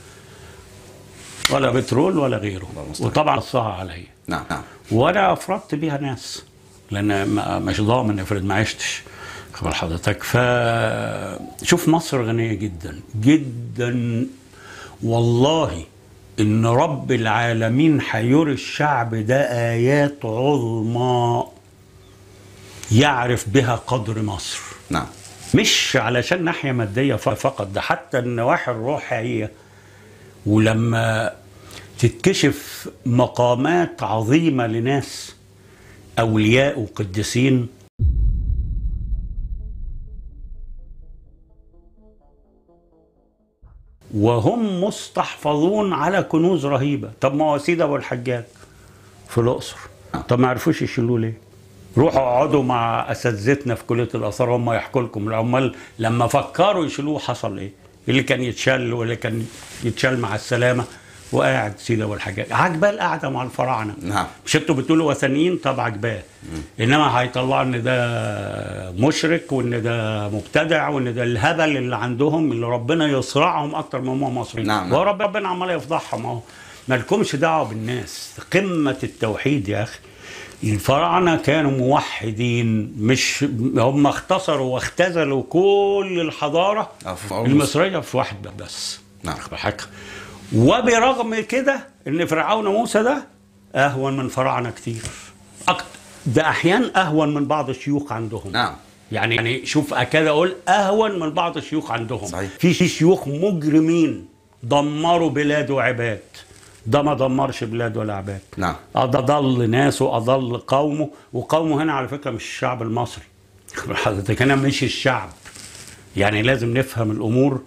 ولا بترول ولا غيره، وطبعا قصها عليا. نعم نعم. وانا افردت بيها ناس لان مش ضامن افرض ما عشتش. خبر حضرتك. فشوف مصر غنية جدا جدا، والله ان رب العالمين هيري الشعب ده ايات عظمى يعرف بها قدر مصر. نعم. مش علشان ناحية مادية فقط، ده حتى النواحي الروحية. ولما تتكشف مقامات عظيمة لناس أولياء وقديسين، وهم مستحفظون على كنوز رهيبة. طب ما هو سيد أبو الحجاج في الأقصر، طب ما عرفوش يشيلوه ليه؟ روحوا اقعدوا مع اساتذتنا في كليه الاثار هم يحكوا لكم. العمال لما فكروا يشيلوه حصل ايه؟ اللي كان يتشال واللي كان يتشال مع السلامه، وقاعد سيدي ابو الحجاج عجباه القعده مع الفراعنه. نعم. مش انتوا بتقولوا وثنيين؟ طب عجباه، انما هيطلع ان ده مشرك وان ده مبتدع وان ده الهبل اللي عندهم اللي ربنا يصرعهم اكتر ما هم مصريين. نعم. هو ربنا عمال يفضحهم اهو. مالكمش دعوه بالناس، قمه التوحيد يا اخي. الفراعنه كانوا موحدين، مش هم اختصروا واختزلوا كل الحضاره المصريه في واحد بس. نعم. وبرغم كده ان فرعون موسى ده اهون من فراعنه كتير، أكتر. ده احيانا اهون من بعض الشيوخ عندهم. نعم. يعني يعني شوف اكاد اقول اهون من بعض الشيوخ عندهم. صحيح. في شيوخ مجرمين دمروا بلاد وعباد، ده ما دمرش بلاد ولا عباد. نعم. اضل ناسه، اضل قومه. وقومه هنا على فكره مش الشعب المصري حضرتك، هنا مش الشعب. يعني لازم نفهم الامور.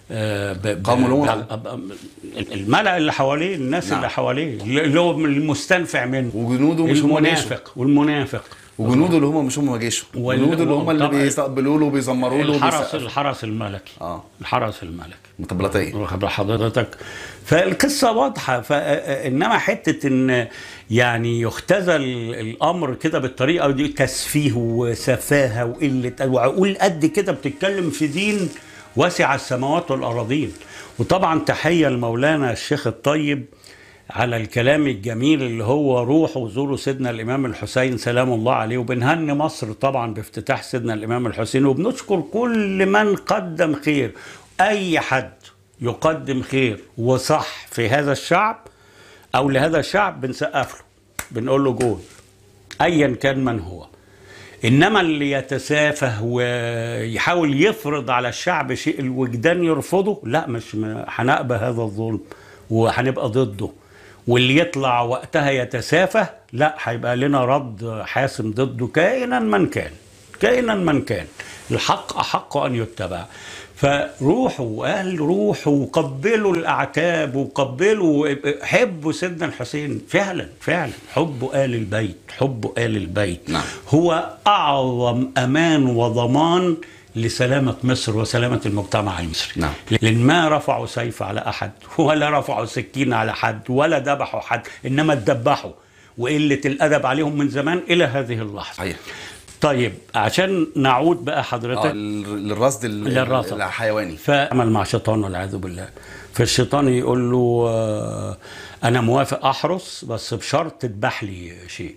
قوم الملأ اللي حواليه، الناس. نعم. اللي حواليه اللي هو المستنفع منه، وجنوده مش هم المنافق والمنافق وجنوده اللي هم مش هم جيشه، جنوده اللي هم اللي بيستقبلوا له وبيزمروا له. الحرس الحرس الملكي. اه الحرس الملكي مطبلاتيه. واخد حضرتك. فالقصه واضحه. فانما حته ان يعني يختزل الامر كده بالطريقه دي، تسفيه وسفاهه وقله وعقول قد كده بتتكلم في دين واسع السماوات والأراضين. وطبعا تحية لمولانا الشيخ الطيب على الكلام الجميل اللي هو روحوا وزوروا سيدنا الإمام الحسين سلام الله عليه. وبنهني مصر طبعا بافتتاح سيدنا الإمام الحسين، وبنشكر كل من قدم خير. أي حد يقدم خير وصح في هذا الشعب أو لهذا الشعب بنسقف له، بنقول له جول أيا كان من هو. إنما اللي يتسافه ويحاول يفرض على الشعب شيء الوجدان يرفضه، لا، مش هنقبل هذا الظلم وهنبقى ضده. واللي يطلع وقتها يتسافه، لا، هيبقى لنا رد حاسم ضده كائنا من كان، كائنا من كان. الحق أحق أن يتبع. فروحوا، قال روحوا وقبلوا الأعتاب وقبلوا، حبوا سيدنا الحسين. فعلا فعلا حبوا آل البيت، حبوا آل البيت. نعم. هو أعظم أمان وضمان لسلامة مصر وسلامة المجتمع المصري. نعم. لأن ما رفعوا سيف على أحد ولا رفعوا سكين على حد ولا ذبحوا حد، إنما اتذبحوا، وقلة الأدب عليهم من زمان إلى هذه اللحظة. صحيح. طيب عشان نعود بقى حضرتك اه للرصد الحيواني، فعمل مع شيطان والعياذ بالله. فالشيطان يقول له آه انا موافق احرس بس بشرط تذبح لي شيء.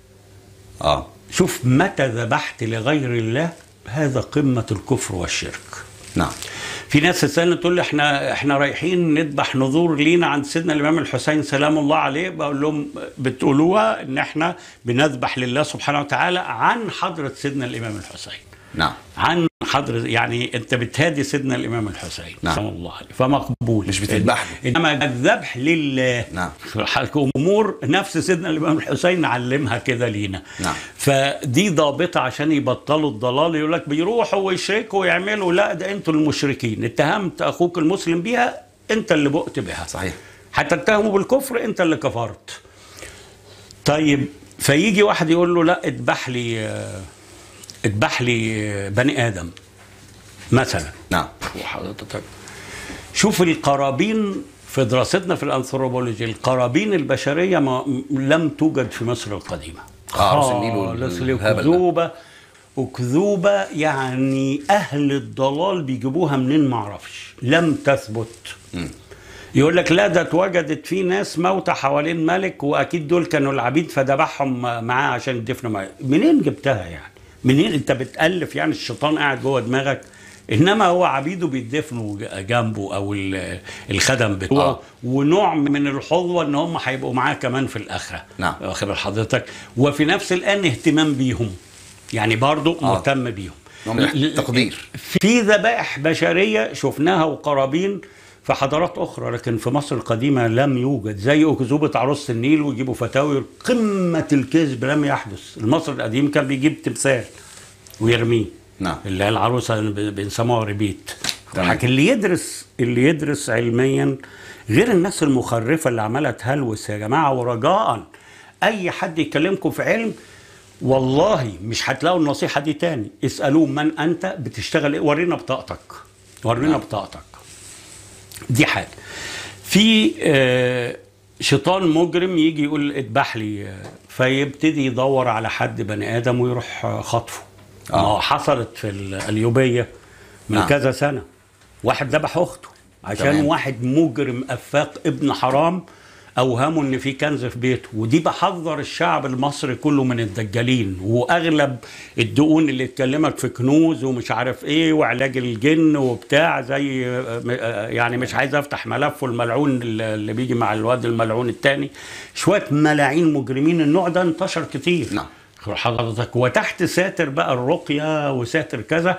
اه شوف، متى ذبحت لغير الله هذا قمة الكفر والشرك. نعم. في ناس تسألني تقول لي احنا احنا رايحين نذبح نذور لينا عند سيدنا الامام الحسين سلام الله عليه. بقول لهم بتقولوها ان احنا بنذبح لله سبحانه وتعالى عن حضرة سيدنا الامام الحسين. نعم. عن حضرة، يعني انت بتهادي سيدنا الامام الحسين نعم. سلام الله عليه، فمقبول. مش بتذبح له، انما الذبح لله. نعم. امور نفس سيدنا الامام الحسين علمها كده لينا. نعم. فدي ضابطه عشان يبطلوا الضلال. يقول لك بيروحوا ويشركوا ويعملوا، لا، ده انتوا المشركين. اتهمت اخوك المسلم بيها، انت اللي بؤت بها. صحيح. حتى اتهموا بالكفر، انت اللي كفرت. طيب فيجي واحد يقول له لا، اذبح لي اذبح لي بني ادم مثلا. نعم. وحضرتك شوف القرابين في دراستنا في الانثروبولوجي، القرابين البشريه ما لم توجد في مصر القديمه. خالص. وكذوبه وكذوبه يعني اهل الضلال بيجيبوها منين ما اعرفش، لم تثبت. م. يقول لك لا، ده اتوجدت في ناس موتى حوالين ملك واكيد دول كانوا العبيد فذبحهم معاه عشان يدفنوا معاه. منين جبتها يعني؟ منين انت بتألف؟ يعني الشيطان قاعد جوه دماغك، انما هو عبيده بيدفنوا جنبه او الخدم بتوعه. آه. ونوع من الحظوه ان هم هيبقوا معاه كمان في الاخره. نعم. واخد حضرتك. وفي نفس الان اهتمام بيهم، يعني برضو آه. مهتم بيهم، تقدير. في ذبائح بشريه شفناها وقرابين في حضارات اخرى، لكن في مصر القديمه لم يوجد. زي اكذوبه عروسه النيل ويجيبوا فتاوي، قمه الكذب لم يحدث. المصري القديم كان بيجيب تمثال ويرميه. نعم. اللي هي العروسه بنسموها ريبيت، لكن اللي يدرس اللي يدرس علميا غير الناس المخرفه اللي عماله تهلوس يا جماعه. ورجاء اي حد يكلمكم في علم والله مش هتلاقوا النصيحه دي تاني. اسالوه من انت، بتشتغل ايه، ورينا بطاقتك، ورينا بطاقتك. دي حاجه. في آه شيطان مجرم يجي يقول اذبح لي، فيبتدي يدور على حد بني ادم ويروح خطفه. ما هو حصلت في القليوبيه من آه. كذا سنه واحد ذبح اخته عشان تمام. واحد مجرم افاق ابن حرام اوهموا ان في كنز في بيته. ودي بحذر الشعب المصري كله من الدجالين. واغلب الدقون اللي تكلمك في كنوز ومش عارف ايه وعلاج الجن وبتاع زي يعني مش عايز افتح ملفه الملعون اللي بيجي مع الواد الملعون الثاني، شويه ملاعين مجرمين. النوع ده انتشر كتير نعم حضرتك، وتحت ساتر بقى الرقيه وساتر كذا.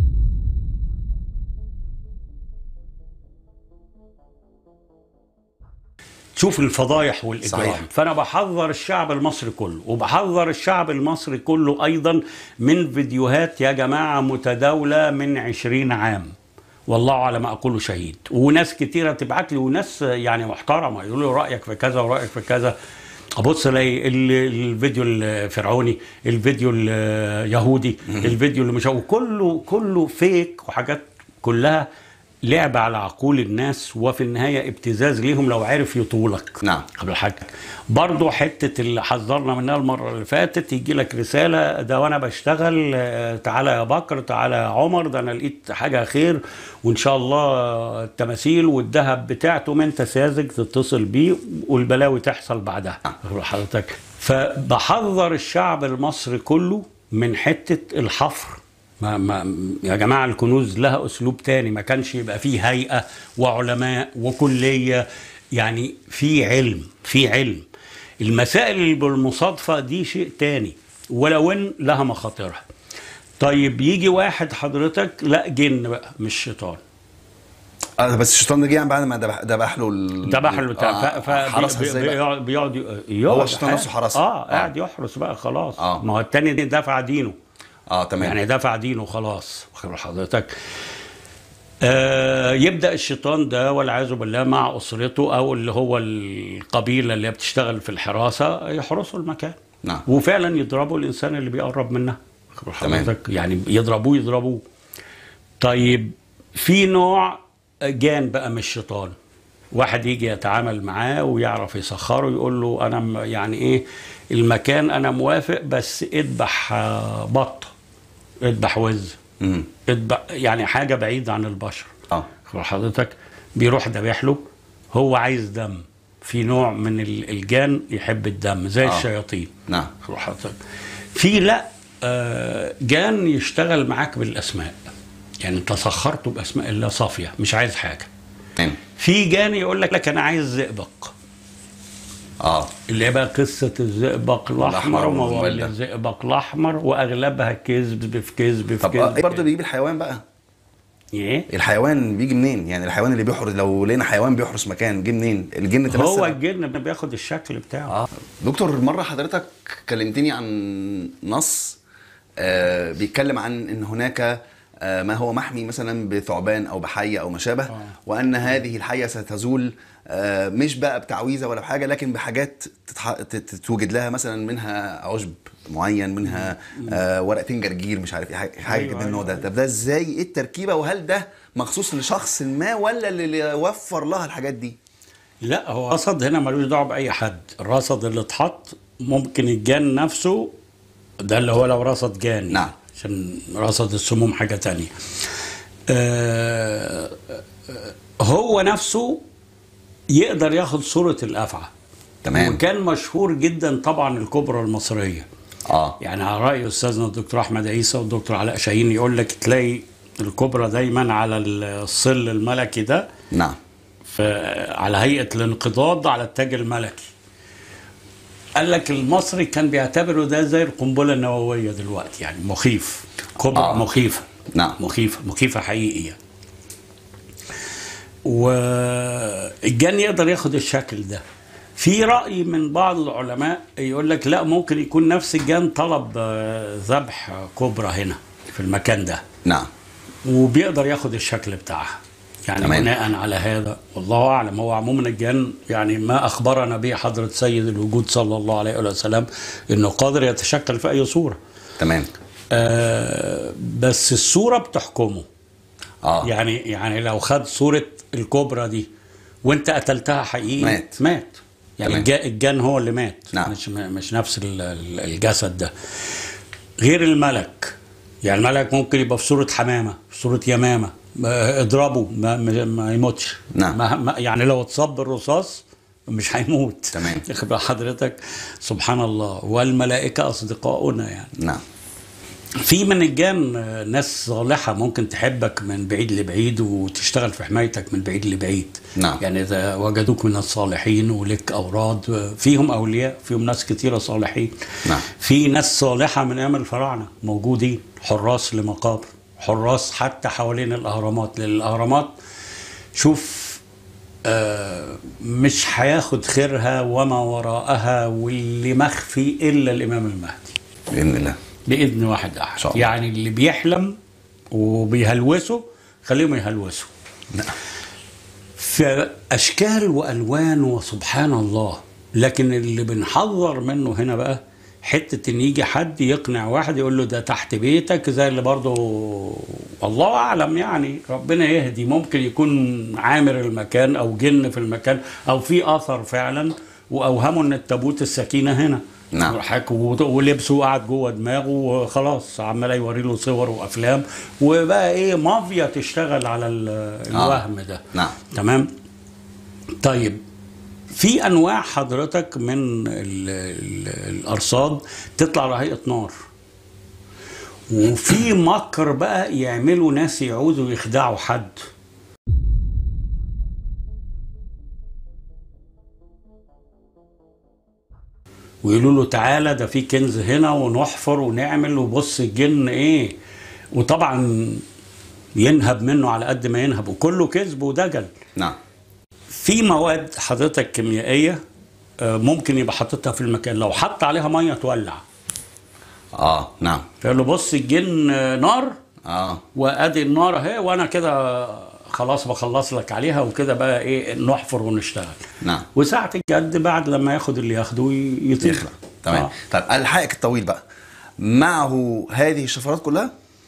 شوف الفضايح والإجرام. صحيح. فأنا بحذر الشعب المصري كله، وبحذر الشعب المصري كله أيضا من فيديوهات يا جماعة متداولة من عشرين عام، والله على ما أقوله شهيد. وناس كتيرة تبعت لي، وناس يعني محترمة يقولوا رأيك في كذا ورأيك في كذا. أبص الاقي الفيديو الفرعوني، الفيديو اليهودي، الفيديو اللي مش كله كله فيك وحاجات كلها لعب على عقول الناس، وفي النهاية ابتزاز ليهم لو عرف يطولك. نعم. قبل حاجة برضو حتة اللي حذرنا منها المرة اللي فاتت، يجي لك رسالة ده وانا بشتغل تعالى يا بكر، تعالى يا عمر، ده انا لقيت حاجة خير وان شاء الله التماثيل والذهب بتاعته من ساذج، تتصل بيه والبلاوي تحصل بعدها. قبل حضرتك فبحذر الشعب المصري كله من حتة الحفر. ما ما يا جماعة الكنوز لها أسلوب تاني، ما كانش يبقى فيه هيئة وعلماء وكلية، يعني في علم في علم. المسائل اللي بالمصادفة دي شيء تاني ولو إن لها مخاطرها. طيب يجي واحد حضرتك لا جن بقى مش شيطان. اه بس الشيطان ده جه يعني بعد ما ذبح ذبح له ذبح له بتاع فبيقعد بيقعد هو الشيطان نفسه حرسه. اه قاعد يحرس بقى خلاص. آه. ما هو التاني دفع دينه. اه تمام، يعني دفع دينه خلاص. واخد حضرتك آه يبدا الشيطان ده والعياذ بالله مع اسرته او اللي هو القبيله اللي بتشتغل في الحراسه يحرسوا المكان. نعم. وفعلا يضربوا الانسان اللي بيقرب منها. حضرتك يعني يضربوه يضربوه. طيب في نوع جان بقى من الشيطان، واحد يجي يتعامل معاه ويعرف يسخره، يقول له انا يعني ايه المكان انا موافق بس اذبح بط، اذبح وز، اذبح يعني حاجه بعيده عن البشر. اه حضرتك بيروح ذابح له، هو عايز دم. في نوع من الجان يحب الدم زي آه. الشياطين. نعم حضرتك. في لا آه جان يشتغل معاك بالاسماء، يعني انت سخرته باسماء الله صافيه مش عايز حاجه. نعم. في جان يقول لك لك انا عايز زئبق. اه اللي بقى قصه الزئبق الاحمر وموال الزئبق الاحمر، واغلبها كذب في كذب في كذب. طب برضه بيجيب الحيوان بقى. ايه الحيوان بيجي منين؟ يعني الحيوان اللي بيحرس، لو لقينا حيوان بيحرس مكان جه منين؟ الجن تمثل. هو الجن بياخد الشكل بتاعه. اه دكتور مره حضرتك كلمتني عن نص آه بيتكلم عن ان هناك آه ما هو محمي مثلا بثعبان او بحيه او ما شابه، آه. وان هذه الحيه ستزول آه مش بقى بتعويذه ولا بحاجه، لكن بحاجات تتوجد لها مثلا منها عشب معين، منها آه ورقتين جرجير مش عارف ايه حاجه كده من النوع ده. طب ده ازاي؟ ايه التركيبه؟ وهل ده مخصوص لشخص ما ولا اللي وفر لها الحاجات دي؟ لا هو رصد هنا ملوش دعوه باي حد. الرصد اللي اتحط ممكن الجان نفسه ده اللي هو لو رصد جاني. نعم. عشان رصد السموم حاجه تانية. آه هو نفسه يقدر ياخد صورة الأفعى. تمام. وكان مشهور جدا طبعا الكبرى المصرية. اه يعني على رأي أستاذنا الدكتور أحمد عيسى والدكتور علاء شاهين يقول لك تلاقي الكبرى دايما على الصل الملكي ده. نعم. على هيئة الانقضاض على التاج الملكي. قال لك المصري كان بيعتبره ده زي القنبلة النووية دلوقتي، يعني مخيف. كبرى آه. مخيفة. نعم. مخيفة مخيفة حقيقية. والجن يقدر ياخد الشكل ده. في رأي من بعض العلماء يقول لك لا ممكن يكون نفس الجن طلب ذبح كبرى هنا في المكان ده. نعم. وبيقدر ياخد الشكل بتاعها. يعني تمام. بناء على هذا والله اعلم، هو عموما الجن يعني ما اخبرنا به حضره سيد الوجود صلى الله عليه وسلم انه قادر يتشكل في اي صوره. تمام. آه بس الصوره بتحكمه. اه يعني يعني لو خد صوره الكوبرا دي وانت قتلتها حقيقي مات. مات يعني الج- الجن هو اللي مات. نعم. مش مش نفس ال- ال- الجسد ده. غير الملك، يعني الملك ممكن يبقى في صورة حمامة، في صورة يمامة، ما- اضربه ما, ما, ما يموتش. نعم. ما ما- يعني لو اتصاب بالرصاص مش هيموت. تمام. واخد بال حضرتك؟ سبحان الله. والملائكة أصدقاؤنا يعني. نعم. في من الجان ناس صالحة ممكن تحبك من بعيد لبعيد وتشتغل في حمايتك من بعيد لبعيد. نعم. يعني إذا وجدوك من الصالحين ولك أوراد، فيهم أولياء، فيهم ناس كتيرة صالحين. نعم. في ناس صالحة من أيام الفراعنة موجودين، حراس لمقابر، حراس حتى حوالين الأهرامات. لأن الأهرامات شوف آه مش هياخد خيرها وما وراءها واللي مخفي إلا الإمام المهدي بإذن الله. بإذن واحد أحد. شاء الله. يعني اللي بيحلم وبيهلوسوا خليهم يهلوسوا. نعم. في أشكال وألوان وسبحان الله. لكن اللي بنحذر منه هنا بقى حتة إن يجي حد يقنع واحد يقول له ده تحت بيتك، زي اللي برضه الله أعلم يعني ربنا يهدي، ممكن يكون عامر المكان أو جن في المكان أو في أثر فعلا وأوهموا إن التابوت السكينة هنا. نعم. ولبسه وقعد جوه دماغه وخلاص عمال يوري له صور وافلام وبقى ايه مافيا تشتغل على الوهم ده. نعم. تمام. طيب في انواع حضرتك من ال ال الارصاد تطلع على هيئه نار، وفي مكر بقى يعملوا ناس يعوزوا يخدعوا حد. ويقولوا له تعالى ده في كنز هنا ونحفر ونعمل وبص الجن ايه، وطبعا ينهب منه على قد ما ينهب وكله كذب ودجل. نعم. في مواد حضرتك كيميائيه ممكن يبقى حاططها في المكان، لو حط عليها ميه تولع. اه نعم. فقال له بص الجن نار اه وادي النار اهي وانا كده خلاص بخلص لك عليها وكده بقى ايه نحفر ونشتغل. نعم. وساعة الجد بعد لما ياخد اللي ياخده يطير. يخلق. تمام. آه. طيب الحائك الطويل بقى معه هذه الشفرات كلها؟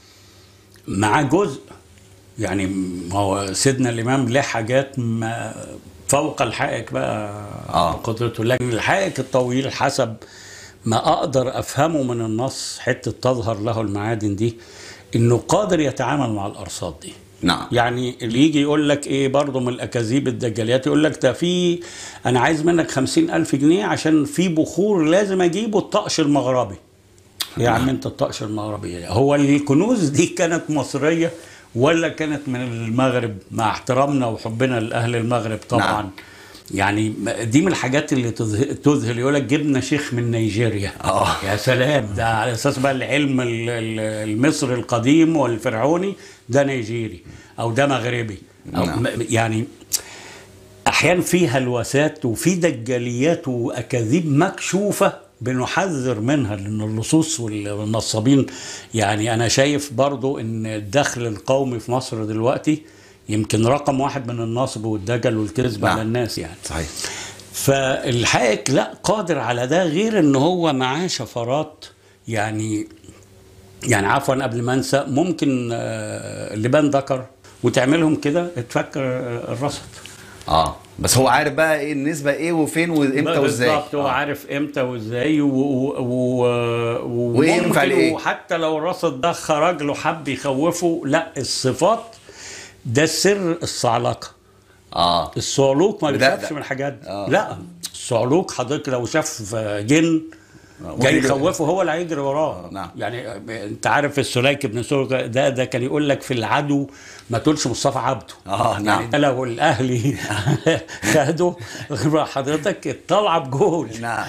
مع جزء يعني ما هو سيدنا الامام له حاجات ما فوق الحائك بقى آه. قدرته. لكن الحائك الطويل حسب ما اقدر افهمه من النص حته تظهر له المعادن دي انه قادر يتعامل مع الارصاد دي. نعم. يعني اللي يجي يقول لك ايه برضه من الاكاذيب الدجاليات يقول لك ده في انا عايز منك خمسين الف جنيه عشان في بخور لازم اجيبه الطقش المغربي. يا عم انت الطقش المغربي هو الكنوز دي كانت مصريه ولا كانت من المغرب؟ مع احترامنا وحبنا لاهل المغرب طبعا. نعم. يعني دي من الحاجات اللي تذهل. يقول لك جبنا شيخ من نيجيريا. اه يا سلام. ده على اساس بقى العلم المصري القديم والفرعوني ده نيجيري او ده مغربي أو نعم. يعني احيانا في هلوسات وفي دجاليات واكاذيب مكشوفه بنحذر منها. لان اللصوص والنصابين يعني انا شايف برضو ان الدخل القومي في مصر دلوقتي يمكن رقم واحد من النصب والدجل والكذب. نعم. على الناس يعني. صحيح. فالحائك لا قادر على ده، غير ان هو معاه شفرات. يعني يعني عفوا قبل ما انسى ممكن اللبان ذكر وتعملهم كده تفكر الرصد. اه بس هو عارف بقى ايه النسبه ايه وفين وامتى وازاي. بالظبط. هو آه. عارف امتى وازاي و... و... وينفع ايه. وحتى لو الرصد ده خرج له حب يخوفه، لا الصفات ده السر. الصعلقه اه الصعلوك ما ده- بيخافش من الحاجات دي. آه. لا الصعلوك حضرتك لو شاف جن جاي يخوفه هو اللي هيجري وراه. نعم. يعني انت عارف السليك بن سليك ده ده كان يقول لك في العدو ما تقولش مصطفى عبده. اه نعم. يعني ده لو الاهلي خدوا حضرتك طالعه بجول. نعم.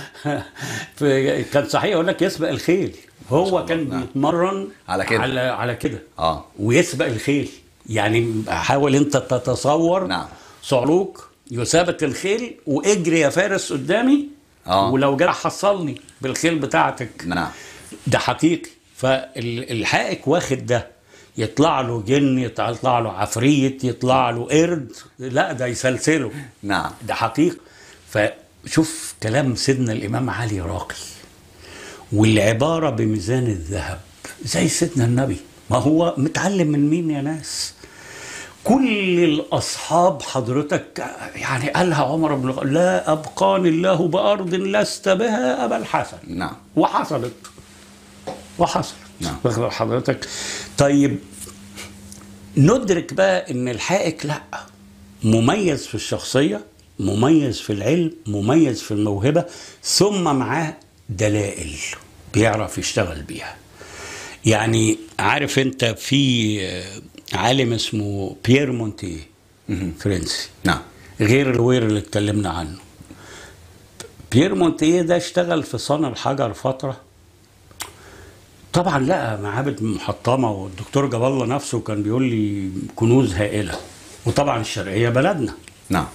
كان صحيح يقول لك يسبق الخيل. هو كان نعم. بيتمرن على كده. على على كده اه ويسبق الخيل. يعني حاول انت تتصور. نعم. صعلوك يسابق الخيل واجري يا فارس قدامي. اه ولو جرى حصلني بالخيل بتاعتك. نعم. ده حقيقي. فالحائك واخد ده. يطلع له جن، يطلع له عفريت، يطلع له قرد، لا ده يسلسله. نعم. ده حقيقة. فشوف كلام سيدنا الإمام علي راقي، والعبارة بميزان الذهب زي سيدنا النبي. ما هو متعلم من مين يا ناس؟ كل الأصحاب حضرتك يعني قالها عمر بن الخطاب: لا أبقاني الله بأرض لست بها أبا الحسن. نعم. وحصلت وحصلت نعم. واخد حضرتك. طيب ندرك بقى ان الحائك لا، مميز في الشخصية، مميز في العلم، مميز في الموهبة، ثم معاه دلائل بيعرف يشتغل بيها. يعني عارف انت في عالم اسمه بيير مونتيه فرنسي، نعم، غير الوير اللي اتكلمنا عنه. بيير مونتيه ده اشتغل في صنع الحجر فترة، طبعا لقى معابد محطمة، والدكتور جاب الله نفسه كان بيقول لي كنوز هائلة، وطبعا الشرقية بلدنا. نعم.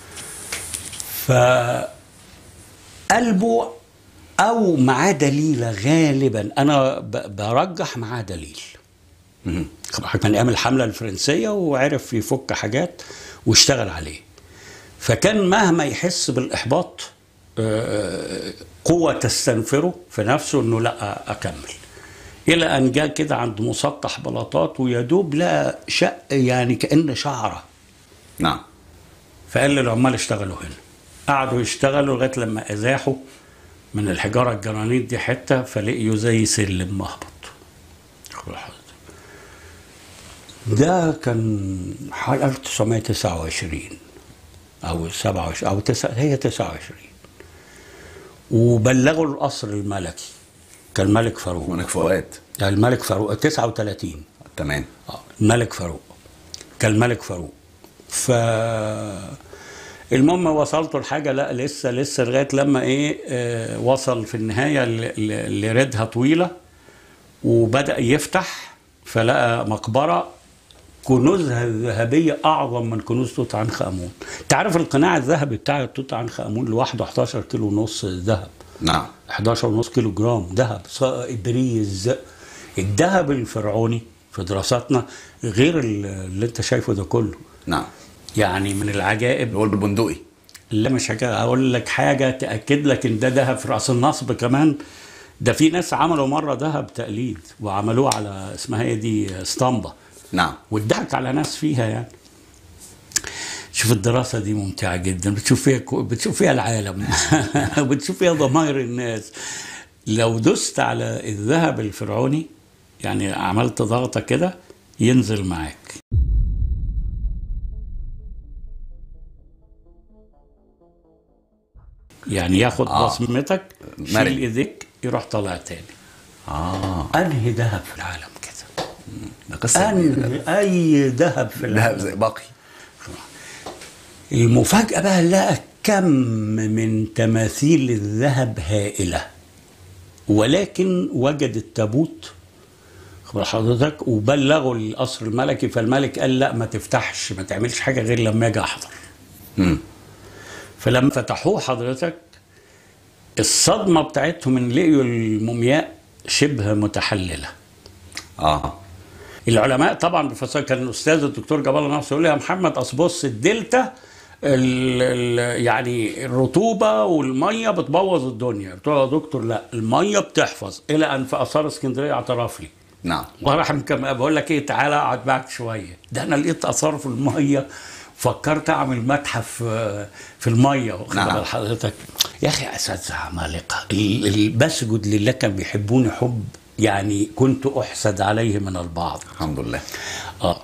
فقلبه او معاه دليل، غالبا انا برجح معاه دليل. كان ايام الحملة الفرنسية وعرف يفك حاجات واشتغل عليه، فكان مهما يحس بالاحباط قوة تستنفره في نفسه انه لا اكمل، الى ان جاء كده عند مسطح بلاطات ويدوب لقى شق يعني كأن شعره. نعم. فقال للعمال اشتغلوا هنا، قعدوا يشتغلوا لغايه لما ازاحوا من الحجاره الجرانيت دي حته، فلقيوا زي سلم مهبط. ده كان حوالي ألف وتسعمائة وتسعة وعشرين او سبعة وعشرين او تسعة، هي تسعة وعشرين، وبلغوا القصر الملكي. كان الملك فاروق، الملك فؤاد، الملك فاروق تسعة وثلاثين. تمام. اه الملك فاروق، كان الملك فاروق. ف المهم وصلته الحاجه، لا لسه لسه لغايه لما ايه آه وصل في النهايه اللي ردها طويله، وبدا يفتح فلقى مقبره كنوزها الذهبيه اعظم من كنوز توت عنخ امون. انت عارف القناع الذهبي بتاع توت عنخ امون لوحده احد عشر كيلو ونص ذهب. نعم. احد عشر ونص كيلو جرام ذهب ابريز. الذهب الفرعوني في دراساتنا غير اللي انت شايفه ده كله. نعم. يعني من العجائب. اللي هو البندقي. لا مش حاجه، اقول لك حاجه تاكد لك ان ده ذهب في راس النصب كمان. ده في ناس عملوا مره ذهب تقليد وعملوه على اسمها ايه دي اسطمبه. نعم. واتضحك على ناس فيها يعني. شوف الدراسه دي ممتعه جدا، بتشوف فيها بتشوف فيها العالم وبتشوف فيها ضمائر الناس. لو دست على الذهب الفرعوني يعني عملت ضغطه كده ينزل معاك. يعني ياخد آه. بصمتك، شيل ايديك يروح طالع تاني. اه انهي ذهب في العالم كده؟ ده قصه انهي اي ذهب في العالم؟ ذهب زي باقي. المفاجاه بقى لقى كم من تماثيل الذهب هائله، ولكن وجد التابوت خبر حضرتك وبلغوا القصر الملكي، فالملك قال لا ما تفتحش، ما تعملش حاجه غير لما اجي احضر. امم فلما فتحوه حضرتك الصدمه بتاعتهم ان لقيوا المومياء شبه متحلله. اه العلماء طبعا بفصل كان الاستاذ الدكتور جاب الله نفسه يقول لي يا محمد اصل بص الدلتا ال ال يعني الرطوبه والميه بتبوظ الدنيا. قلت له يا دكتور لا، الميه بتحفظ، الى ان في اثار اسكندريه اعترف لي. نعم. وراح بقول لك ايه تعالى اقعد معاك شويه، ده انا لقيت اثار في الميه، فكرت اعمل متحف في الميه. واخد بال حضرتك يا اخي اساتذه عمالقه. بسجد لله كان بيحبوني حب يعني كنت احسد عليه من البعض. الحمد لله. اه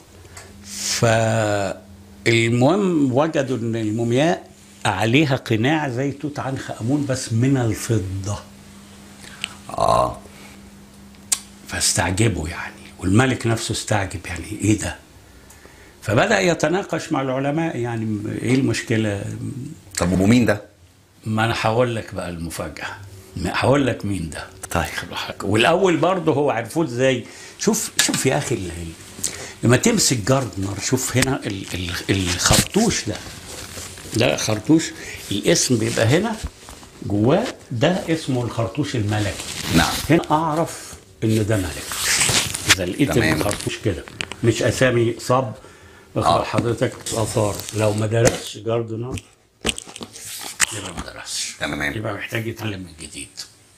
فالمهم وجدوا ان المومياء عليها قناع زي توت عنخ امون بس من الفضه. اه فاستعجبوا يعني، والملك نفسه استعجب يعني ايه ده. فبدأ يتناقش مع العلماء يعني ايه المشكلة. طب ومين ده؟ ما انا هقول لك بقى المفاجأة، هقول لك مين ده. طيب. والاول برضه هو عرفوه ازاي. شوف شوف يا اخي لما تمسك جاردنر، شوف هنا الخرطوش ده، ده خرطوش الاسم بيبقى هنا جواه، ده اسمه الخرطوش الملكي. نعم. هنا اعرف ان ده ملك اذا لقيت الخرطوش كده. مش اسامي صب. آه. حضرتك اثار لو ما درسش جاردنر يبقى ما درسش، تمام. يبقى محتاج يتعلم من جديد.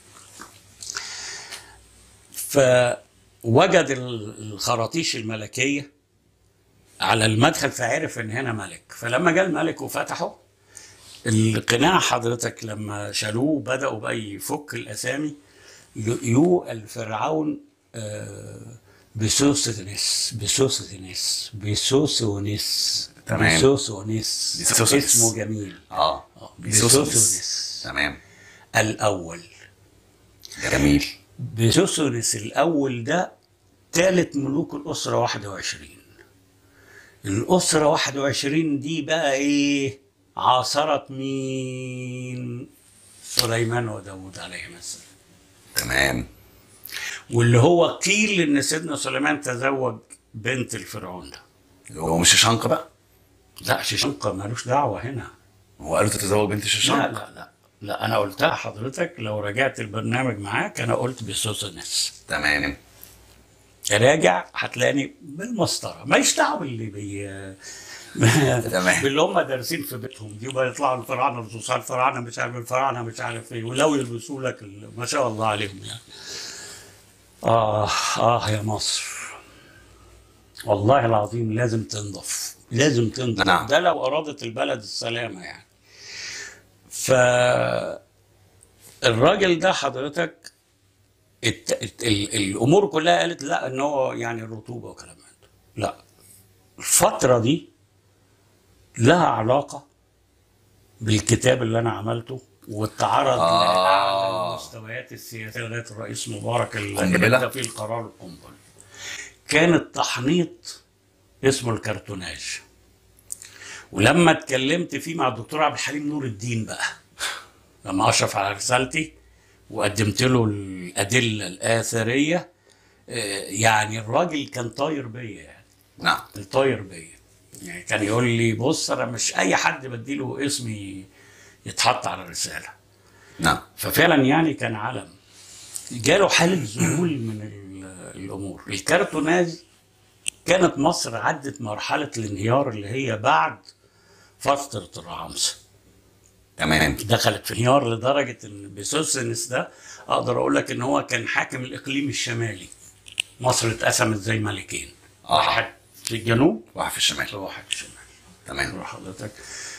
فوجد الخراطيش الملكيه على المدخل فعرف ان هنا ملك. فلما جاء الملك وفتحه القناع حضرتك لما شالوه بدأوا بقى يفك الأسامي. يو الفرعون بسوسونيس بسوسونيس بسوسونيس تمام. بسوسونيس بسوسونيس. اسمه جميل. اه بسوسونيس تمام. الأول. جميل. بسوسونيس الأول ده ثالث ملوك الأسرة واحد وعشرين. الأسرة واحد وعشرين دي بقى إيه؟ عاصرت مين؟ سليمان وداود عليهما السلام. تمام. واللي هو قيل ان سيدنا سليمان تزوج بنت الفرعون ده. هو مش شيشانق بقى؟ لا شيشانق مالوش دعوه هنا. هو قالوا تتزوج بنت شيشانق؟ لا لا لا لا انا قلتها حضرتك، لو رجعت البرنامج معاك انا قلت بسوسنس. تمام. راجع هتلاقيني بالمسطره، ماليش دعوه باللي بي تمام. باللي هم دارسين في بيتهم دي، وبقى يطلعوا الفراعنه الرصاص الفراعنه مش عارف الفراعنه مش عارف ايه، ولو يلبسوا لك ما شاء الله عليهم يعني. اه اه يا مصر والله العظيم لازم تنضف، لازم تنضف. نعم. ده لو ارادت البلد السلامه يعني. ف الراجل ده حضرتك الت... الت... ال... الامور كلها قالت لا ان هو يعني الرطوبه وكلام من ده. لا، الفتره دي لها علاقه بالكتاب اللي انا عملته والتعرض آه. لاعلى المستويات السياسيه لغايه الرئيس مبارك اللي قنبلة. ادى فيه القرار القنبله. كان التحنيط اسمه الكرتوناج. ولما اتكلمت فيه مع الدكتور عبد الحليم نور الدين بقى لما اشرف على رسالتي وقدمت له الادله الاثريه، يعني الراجل كان طاير بيا يعني. نعم. طاير بيا يعني. كان يقول لي بص انا مش اي حد بديله اسمي يتحط على الرساله. نعم. ففعلا يعني كان علم. جاله حاله ذهول من الامور. الكرتوناج كانت مصر عدت مرحله الانهيار اللي هي بعد فتره الرعامسه. تمام. دخلت في انهيار لدرجه ان بسوسنس ده اقدر اقول لك ان هو كان حاكم الاقليم الشمالي. مصر اتقسمت زي ملكين. آه. واحد في الجنوب واحد في الشمال. وواحد في الشمال. تمام. حضرتك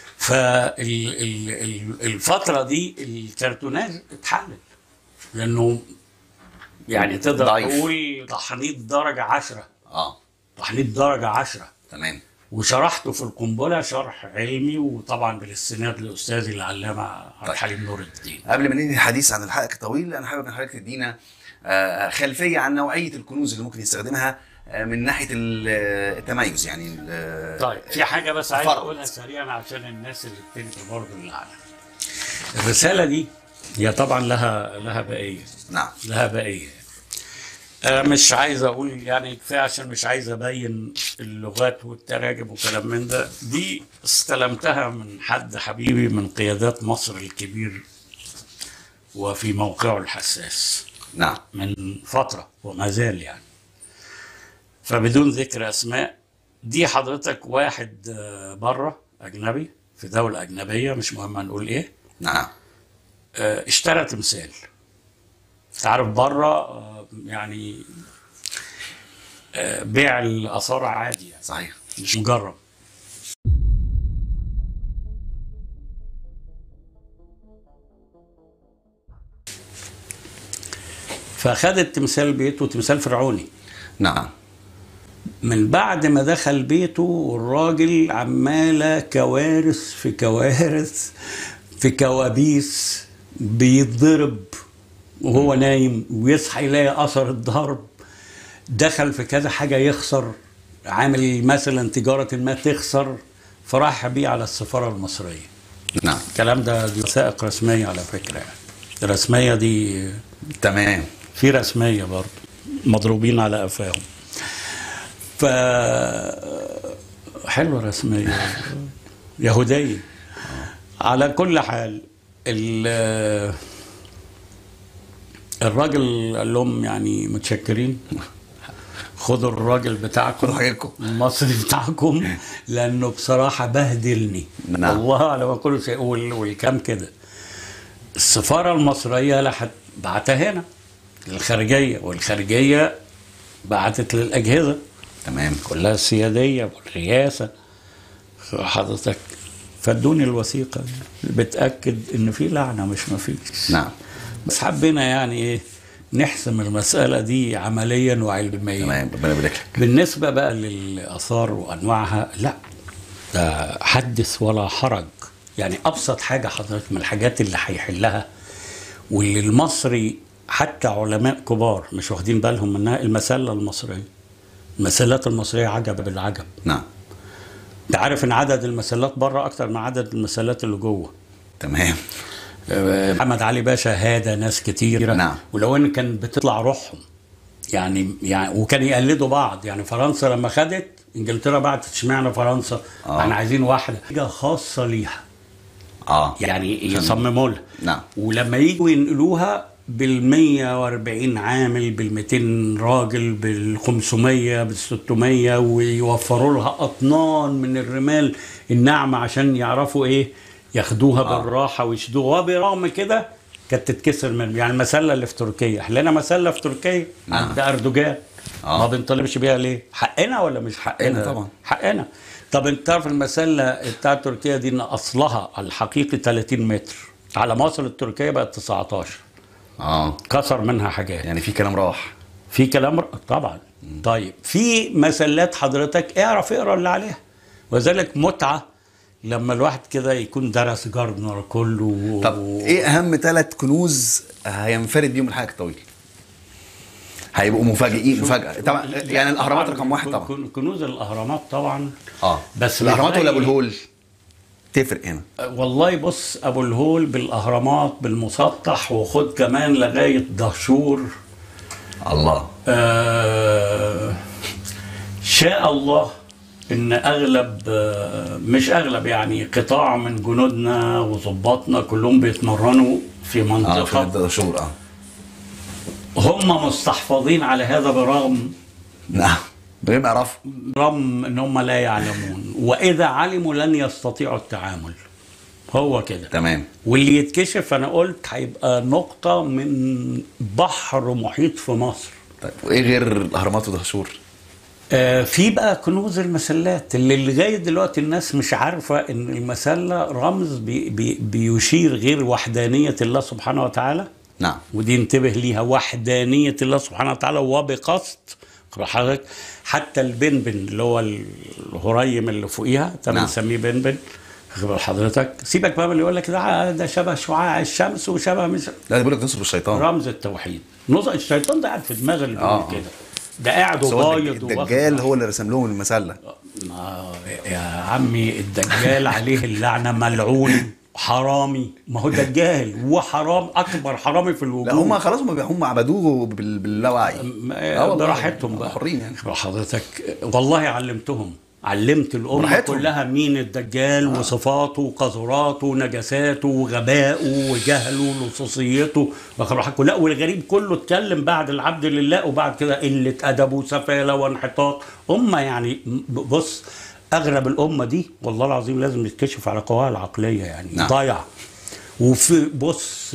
فالفتره دي الكرتوناج اتحلل لانه يعني تقدر تقول تحنيط درجه عشرة. اه تحنيط درجه عشرة. تمام. وشرحته في القنبله شرح علمي وطبعا بالاستناد لاستاذي العلامه عبد الحليم نور الدين. قبل ما ننهي الحديث عن الحلقه الطويل انا حابب ان حضرتك تدينا خلفيه عن نوعيه الكنوز اللي ممكن يستخدمها من ناحيه التميز يعني. طيب في حاجه بس عايز اقولها سريعا عشان الناس اللي بتنقل برضه اللي على الرساله دي. هي طبعا لها لها بقيه. نعم. لها بقيه. أنا مش عايز اقول يعني كفايه عشان مش عايز ابين اللغات والتراجم وكلام من ده. دي استلمتها من حد حبيبي من قيادات مصر الكبير وفي موقعه الحساس. نعم. من فتره وما زال يعني. فبدون ذكر اسماء، دي حضرتك واحد بره اجنبي في دوله اجنبيه مش مهم هنقول ايه. نعم. اشترى تمثال. تعرف بره يعني بيع الاثار عادي يعني. صحيح. مش مجرب. فاخد التمثال بيته، تمثال فرعوني. نعم. من بعد ما دخل بيته والراجل عماله كوارث في كوارث في كوابيس، بيتضرب وهو نايم ويصحى يلاقي اثر الضرب. دخل في كذا حاجه يخسر، عامل مثلا تجاره ما تخسر، فراح بيه على السفاره المصريه. نعم. الكلام ده دي وثائق رسميه على فكره يعني. الرسميه دي تمام. في رسميه برضه مضروبين على قفاهم. ف حلوه رسميه يهوديه. على كل حال الراجل قال لهم يعني متشكرين، خدوا الراجل بتاعكم، خدوا حاجتكم. المصري بتاعكم، لانه بصراحه بهدلني. نعم. والله على ما كل شيء. والكام كده السفاره المصريه راحت بعتها هنا للخارجيه، والخارجيه بعتت للاجهزه تمام كلها السياديه والرئاسه حضرتك، فادوني الوثيقه بتاكد ان في لعنه مش ما فيش. نعم. بس حبينا يعني ايه نحسم المساله دي عمليا وعلميا. تمام، ربنا يبارك لك. بالنسبه بقى للاثار وانواعها، لا ده حدث ولا حرج. يعني ابسط حاجه حضرتك من الحاجات اللي هيحلها واللي المصري حتى علماء كبار مش واخدين بالهم منها، المسله المصريه. المسلات المصريه عجب بالعجب. نعم. انت عارف ان عدد المسلات بره اكتر من عدد المسلات اللي جوه. تمام. محمد علي باشا هادى ناس كتير. نعم. ولو ان كان بتطلع روحهم يعني يعني وكان يقلدوا بعض. يعني فرنسا لما خدت انجلترا بعتت اشمعنى فرنسا؟ آه. احنا عايزين واحده حاجه خاصه ليها. اه يعني يصمموا لها. نعم. ولما يجوا ينقلوها بال مية وأربعين عامل، بال مئتين راجل، بال خمسمية، بال ستمية، ويوفروا لها اطنان من الرمال الناعمه عشان يعرفوا ايه ياخدوها آه. بالراحه ويشدوها. وبرغم كده كانت تتكسر من يعني المسله اللي في تركيا، احنا مسله في تركيا عند اردوغان آه. ما بنطالبش بيها ليه؟ حقنا ولا مش حقنا؟ حقنا طبعا، حقنا. طب انت تعرف المسله بتاعت تركيا دي ان اصلها الحقيقي ثلاثين متر، على مصر التركيه بقت تسعتاشر. اه كسر منها حاجات. يعني في كلام راح، في كلام ر... طبعا. م. طيب في مسلات حضرتك اعرف اقرا اللي عليها، وذلك متعه لما الواحد كده يكون درس جاردنر كله. طب ايه اهم ثلاث كنوز هينفرد بيهم الحلقه الطويل؟ هيبقوا مفاجئين مفاجاه طبعا. يعني الاهرامات رقم واحد طبعا. كنوز الاهرامات طبعا. اه بس الاهرامات ولا ابو الهول تفرق هنا؟ والله بص، ابو الهول بالاهرامات بالمسطح، وخد كمان لغايه دهشور. الله. آه شاء الله ان اغلب مش اغلب يعني قطاع من جنودنا وضباطنا كلهم بيتمرنوا في منطقه اه في دهشور. اه هم مستحفظين على هذا برغم نعم غير ما يعرفوا، برغم ان هم لا يعلمون، واذا علموا لن يستطيعوا التعامل. هو كده. تمام. واللي يتكشف انا قلت هيبقى نقطه من بحر محيط في مصر. طيب وايه غير الاهرامات ودهشور؟ آه في بقى كنوز المسلات اللي لغايه دلوقتي الناس مش عارفه ان المسله رمز بي بي بيشير غير وحدانيه الله سبحانه وتعالى. نعم. ودي انتبه ليها، وحدانيه الله سبحانه وتعالى وبقصد حضرتك. حتى البنبن اللي هو الهريم اللي فوقيها تم نسميه نعم. بنبن حضرتك. سيبك بقى من اللي يقول لك ده ده شبه شعاع الشمس وشبه مش لا بيقول لك نصر الشيطان، رمز التوحيد. نصر الشيطان ده قاعد في دماغ اللي بيقول كده، ده قاعد وبايض. الدجال هو اللي رسم لهم المسله. يا عمي الدجال عليه اللعنه، ملعون حرامي. ما هو دجال وحرام، اكبر حرامي في الوجود. لا هم خلاص هم عبدوه باللاوعي براحتهم بقى، حرين يعني. حضرتك والله علمتهم، علمت الامه براحتهم. كلها مين الدجال آه. وصفاته وقذراته ونجاساته وغبائه وجهله ولصوصيته. لا والغريب كله اتكلم بعد العبد لله، وبعد كده قله ادب وسفاله وانحطاط. امه يعني بص، اغلب الامه دي والله العظيم لازم يتكشف على قواها العقليه يعني نعم. ضايعه. وفي بص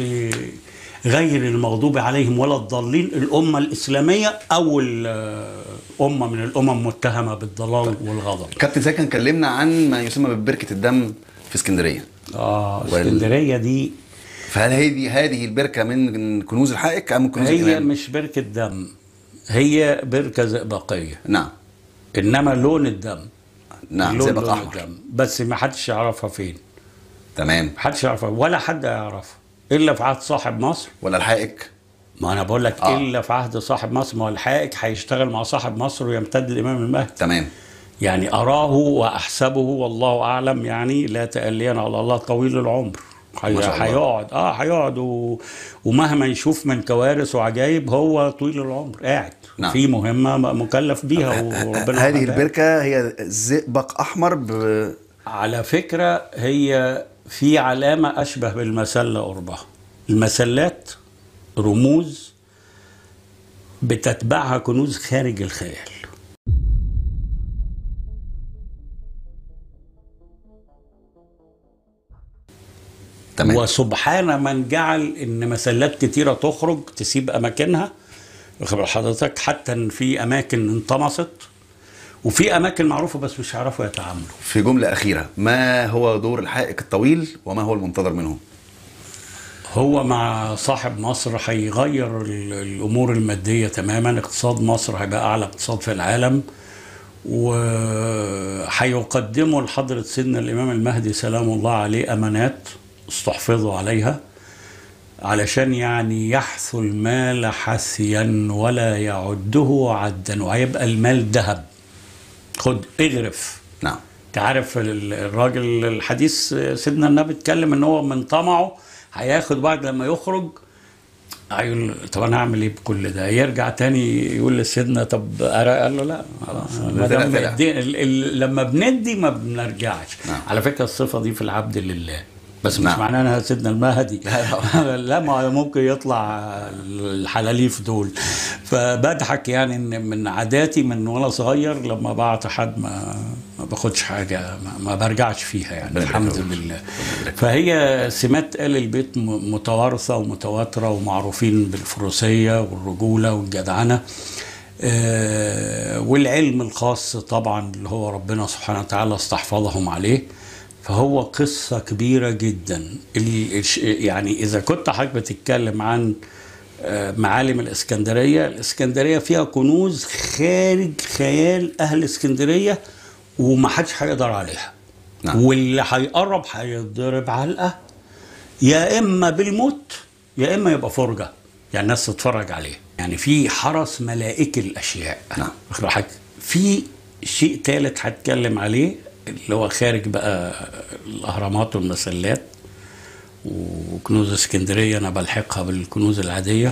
غير المغضوب عليهم ولا الضالين، الامه الاسلاميه اول امه من الامم متهمه بالضلال والغضب. كابتن زكي كان كلمنا عن ما يسمى ببركه الدم في اسكندريه. اه اسكندريه وال... دي فهل هذه هذه البركه من كنوز الحائك ام من كنوز هي الإمام؟ مش بركه دم، هي بركه زئبقيه. نعم. انما لون الدم نعم زئبق احمر الدم. بس ما حدش يعرفها فين. تمام. ما حدش يعرفها ولا حد يعرفها الا في عهد صاحب مصر ولا الحائك. ما انا بقول لك آه. الا في عهد صاحب مصر. ما هو الحائك هيشتغل مع صاحب مصر ويمتد الامام المهدي. تمام. يعني اراه واحسبه والله اعلم، يعني لا تأليا على الله طويل العمر. هيقعد اه هيقعد و... ومهما يشوف من كوارث وعجائب هو طويل العمر قاعد نعم. في مهمه مكلف بيها. وربنا هذه البركه هي زئبق احمر ب... على فكره هي في علامه اشبه بالمسله قربها. المسلات رموز بتتبعها كنوز خارج الخيال. تمام. وسبحان من جعل ان مسلات كتيره تخرج تسيب اماكنها، واخد بال حضرتك، حتى ان في اماكن انطمست وفي اماكن معروفه بس مش هيعرفوا يتعاملوا. في جمله اخيره، ما هو دور الحائك الطويل وما هو المنتظر منه؟ هو مع صاحب مصر هيغير الامور الماديه تماما، اقتصاد مصر هيبقى اعلى اقتصاد في العالم، وهيقدموا لحضره سيدنا الامام المهدي سلام الله عليه امانات استحفظوا عليها، علشان يعني يحثو المال حثيا ولا يعده عدا، وهيبقى المال ذهب. خد اغرف. نعم. تعرف الراجل الحديث سيدنا النبي اتكلم ان هو من طمعه هياخد بعد لما يخرج، هيقول طب انا هعمل ايه بكل ده؟ يرجع تاني يقول لسيدنا طب قال له لا لما بندي ما بنرجعش. نعم. على فكره الصفه دي في العبد لله، بس مش نعم. معناه انها سيدنا المهدي لا، ما ممكن يطلع الحلاليف دول. فبضحك يعني ان من عاداتي من وانا صغير لما بعت حد ما ما باخدش حاجه، ما, ما برجعش فيها يعني الحمد لله. فهي سمات آل البيت متوارثه ومتواتره ومعروفين بالفروسيه والرجوله والجدعنه، آه والعلم الخاص طبعا اللي هو ربنا سبحانه وتعالى استحفظهم عليه. فهو قصة كبيرة جدا. يعني إذا كنت حضرتك بتتكلم عن معالم الإسكندرية، الإسكندرية فيها كنوز خارج خيال أهل إسكندرية ومحدش هيقدر عليها. نعم. واللي هيقرب هيضرب علقة، يا إما بالموت يا إما يبقى فرجة، يعني الناس تتفرج عليه. يعني في حرس ملائكي الأشياء. نعم. في شيء ثالث هتكلم عليه اللي هو خارج بقى الأهرامات والمسلات وكنوز اسكندرية، أنا بلحقها بالكنوز العادية.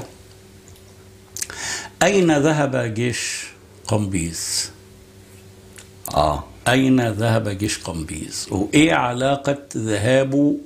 أين ذهب جيش قمبيز؟ آه أين ذهب جيش قمبيز؟ وإيه علاقة ذهابه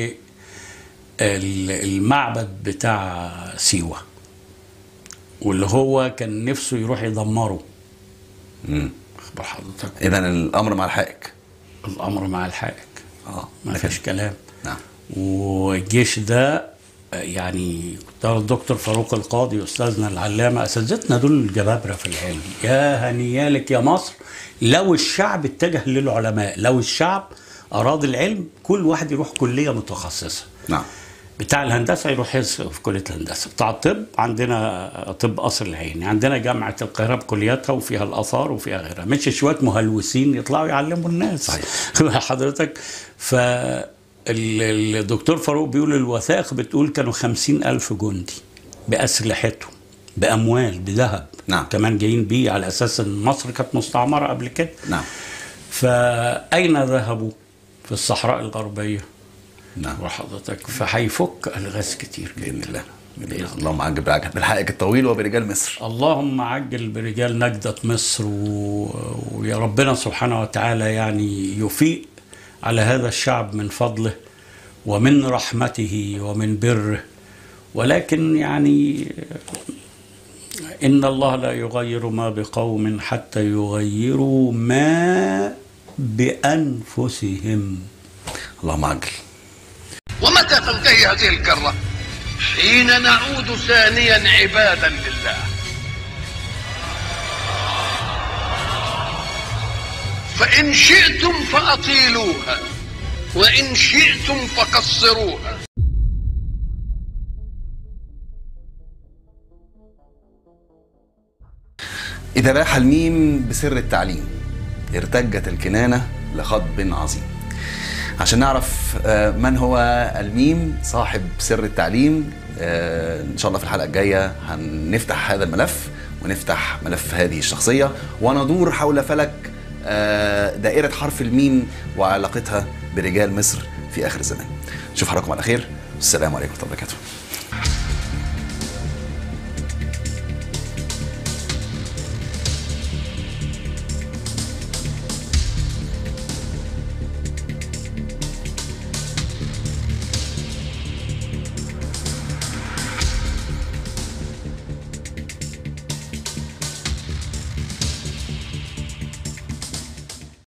بالمعبد بتاع سيوة واللي هو كان نفسه يروح يدمره؟ امم أخبر حضرتك. إذا الأمر مع الحائك. الأمر مع الحائك. آه ما فيش كلام. نعم. والجيش ده يعني الدكتور فاروق القاضي أستاذنا العلامة، أساتذتنا دول جبابرة في العلم. يا هنيالك يا مصر لو الشعب اتجه للعلماء، لو الشعب أراد العلم كل واحد يروح كلية متخصصة. نعم. بتاع الهندسة يروح في كلية الهندسة، بتاع الطب عندنا طب قصر العيني، عندنا جامعة القاهرة بكلياتها وفيها الآثار وفيها غيرها، مش شوية مهلوسين يطلعوا يعلموا الناس. صحيح. حضرتك. فالدكتور فاروق بيقول الوثائق بتقول كانوا خمسين ألف جندي بأسلحتهم بأموال بذهب. نعم. كمان جايين بيه على أساس أن مصر كانت مستعمرة قبل كده. نعم. فأين ذهبوا؟ في الصحراء الغربية. نعم. وحضرتك فهيفك الغاز كتير بإذن الله. بإذن الله. اللهم عجل بالحائك الطويل وبرجال مصر. اللهم عجل برجال نجدة مصر و... ويا ربنا سبحانه وتعالى يعني يفيق على هذا الشعب من فضله ومن رحمته ومن بره. ولكن يعني إن الله لا يغير ما بقوم حتى يغيروا ما بأنفسهم. اللهم عجل. ومتى تنتهي هذه الكرة؟ حين نعود ثانيا عبادا لله. فإن شئتم فأطيلوها وإن شئتم فقصروها. إذا باح الميم بسر التعليم ارتجت الكنانة لخطب عظيم. عشان نعرف من هو الميم صاحب سر التعليم، إن شاء الله في الحلقة الجاية هنفتح هذا الملف ونفتح ملف هذه الشخصية وندور حول فلك دائرة حرف الميم وعلاقتها برجال مصر في آخر الزمان. نشوف حضراتكم على خير. السلام عليكم ورحمة الله وبركاته.